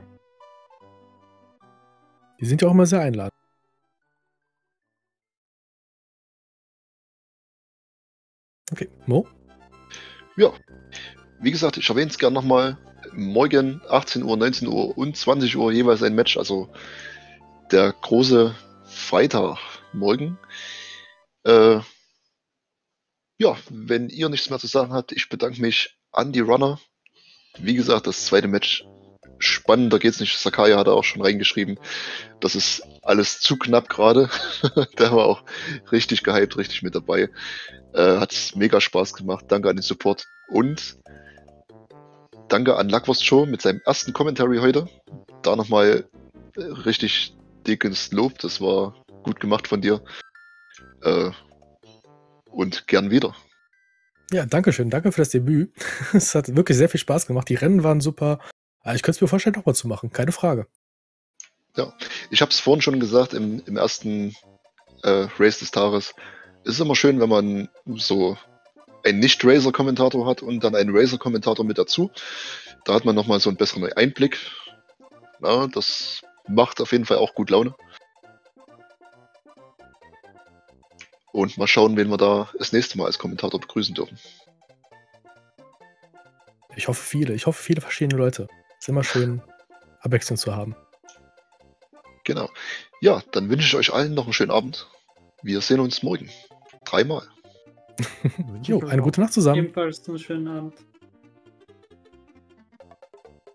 Die sind ja auch immer sehr einladend. Okay, Mo? Ja, wie gesagt, ich erwähne es gerne nochmal. Morgen achtzehn Uhr, neunzehn Uhr und zwanzig Uhr jeweils ein Match. Also der große Freitag morgen. Äh, ja, wenn ihr nichts mehr zu sagen habt, ich bedanke mich an die Runner. Wie gesagt, das zweite Match spannender geht's nicht. Sakai hat auch schon reingeschrieben, das ist alles zu knapp gerade. Der war auch richtig gehypt, richtig mit dabei. Äh, hat mega Spaß gemacht. Danke an den Support und danke an Lackwurst Show mit seinem ersten Commentary heute. Da nochmal äh, richtig dickes Lob. Das war gut gemacht von dir. Äh, und gern wieder. Ja, danke schön. Danke für das Debüt. Es hat wirklich sehr viel Spaß gemacht. Die Rennen waren super. Ich könnte es mir vorstellen, nochmal zu machen. Keine Frage. Ja, ich habe es vorhin schon gesagt, im, im ersten äh, Race des Tages. Es ist immer schön, wenn man so einen Nicht-Racer-Kommentator hat und dann einen Racer-Kommentator mit dazu. Da hat man nochmal so einen besseren Einblick. Ja, das macht auf jeden Fall auch gut Laune. Und mal schauen, wen wir da das nächste Mal als Kommentator begrüßen dürfen. Ich hoffe viele. Ich hoffe viele verschiedene Leute. Ist immer schön, Abwechslung zu haben. Genau. Ja, dann wünsche ich euch allen noch einen schönen Abend. Wir sehen uns morgen. Dreimal. Jo, eine gute Nacht zusammen. Ebenfalls einen schönen Abend.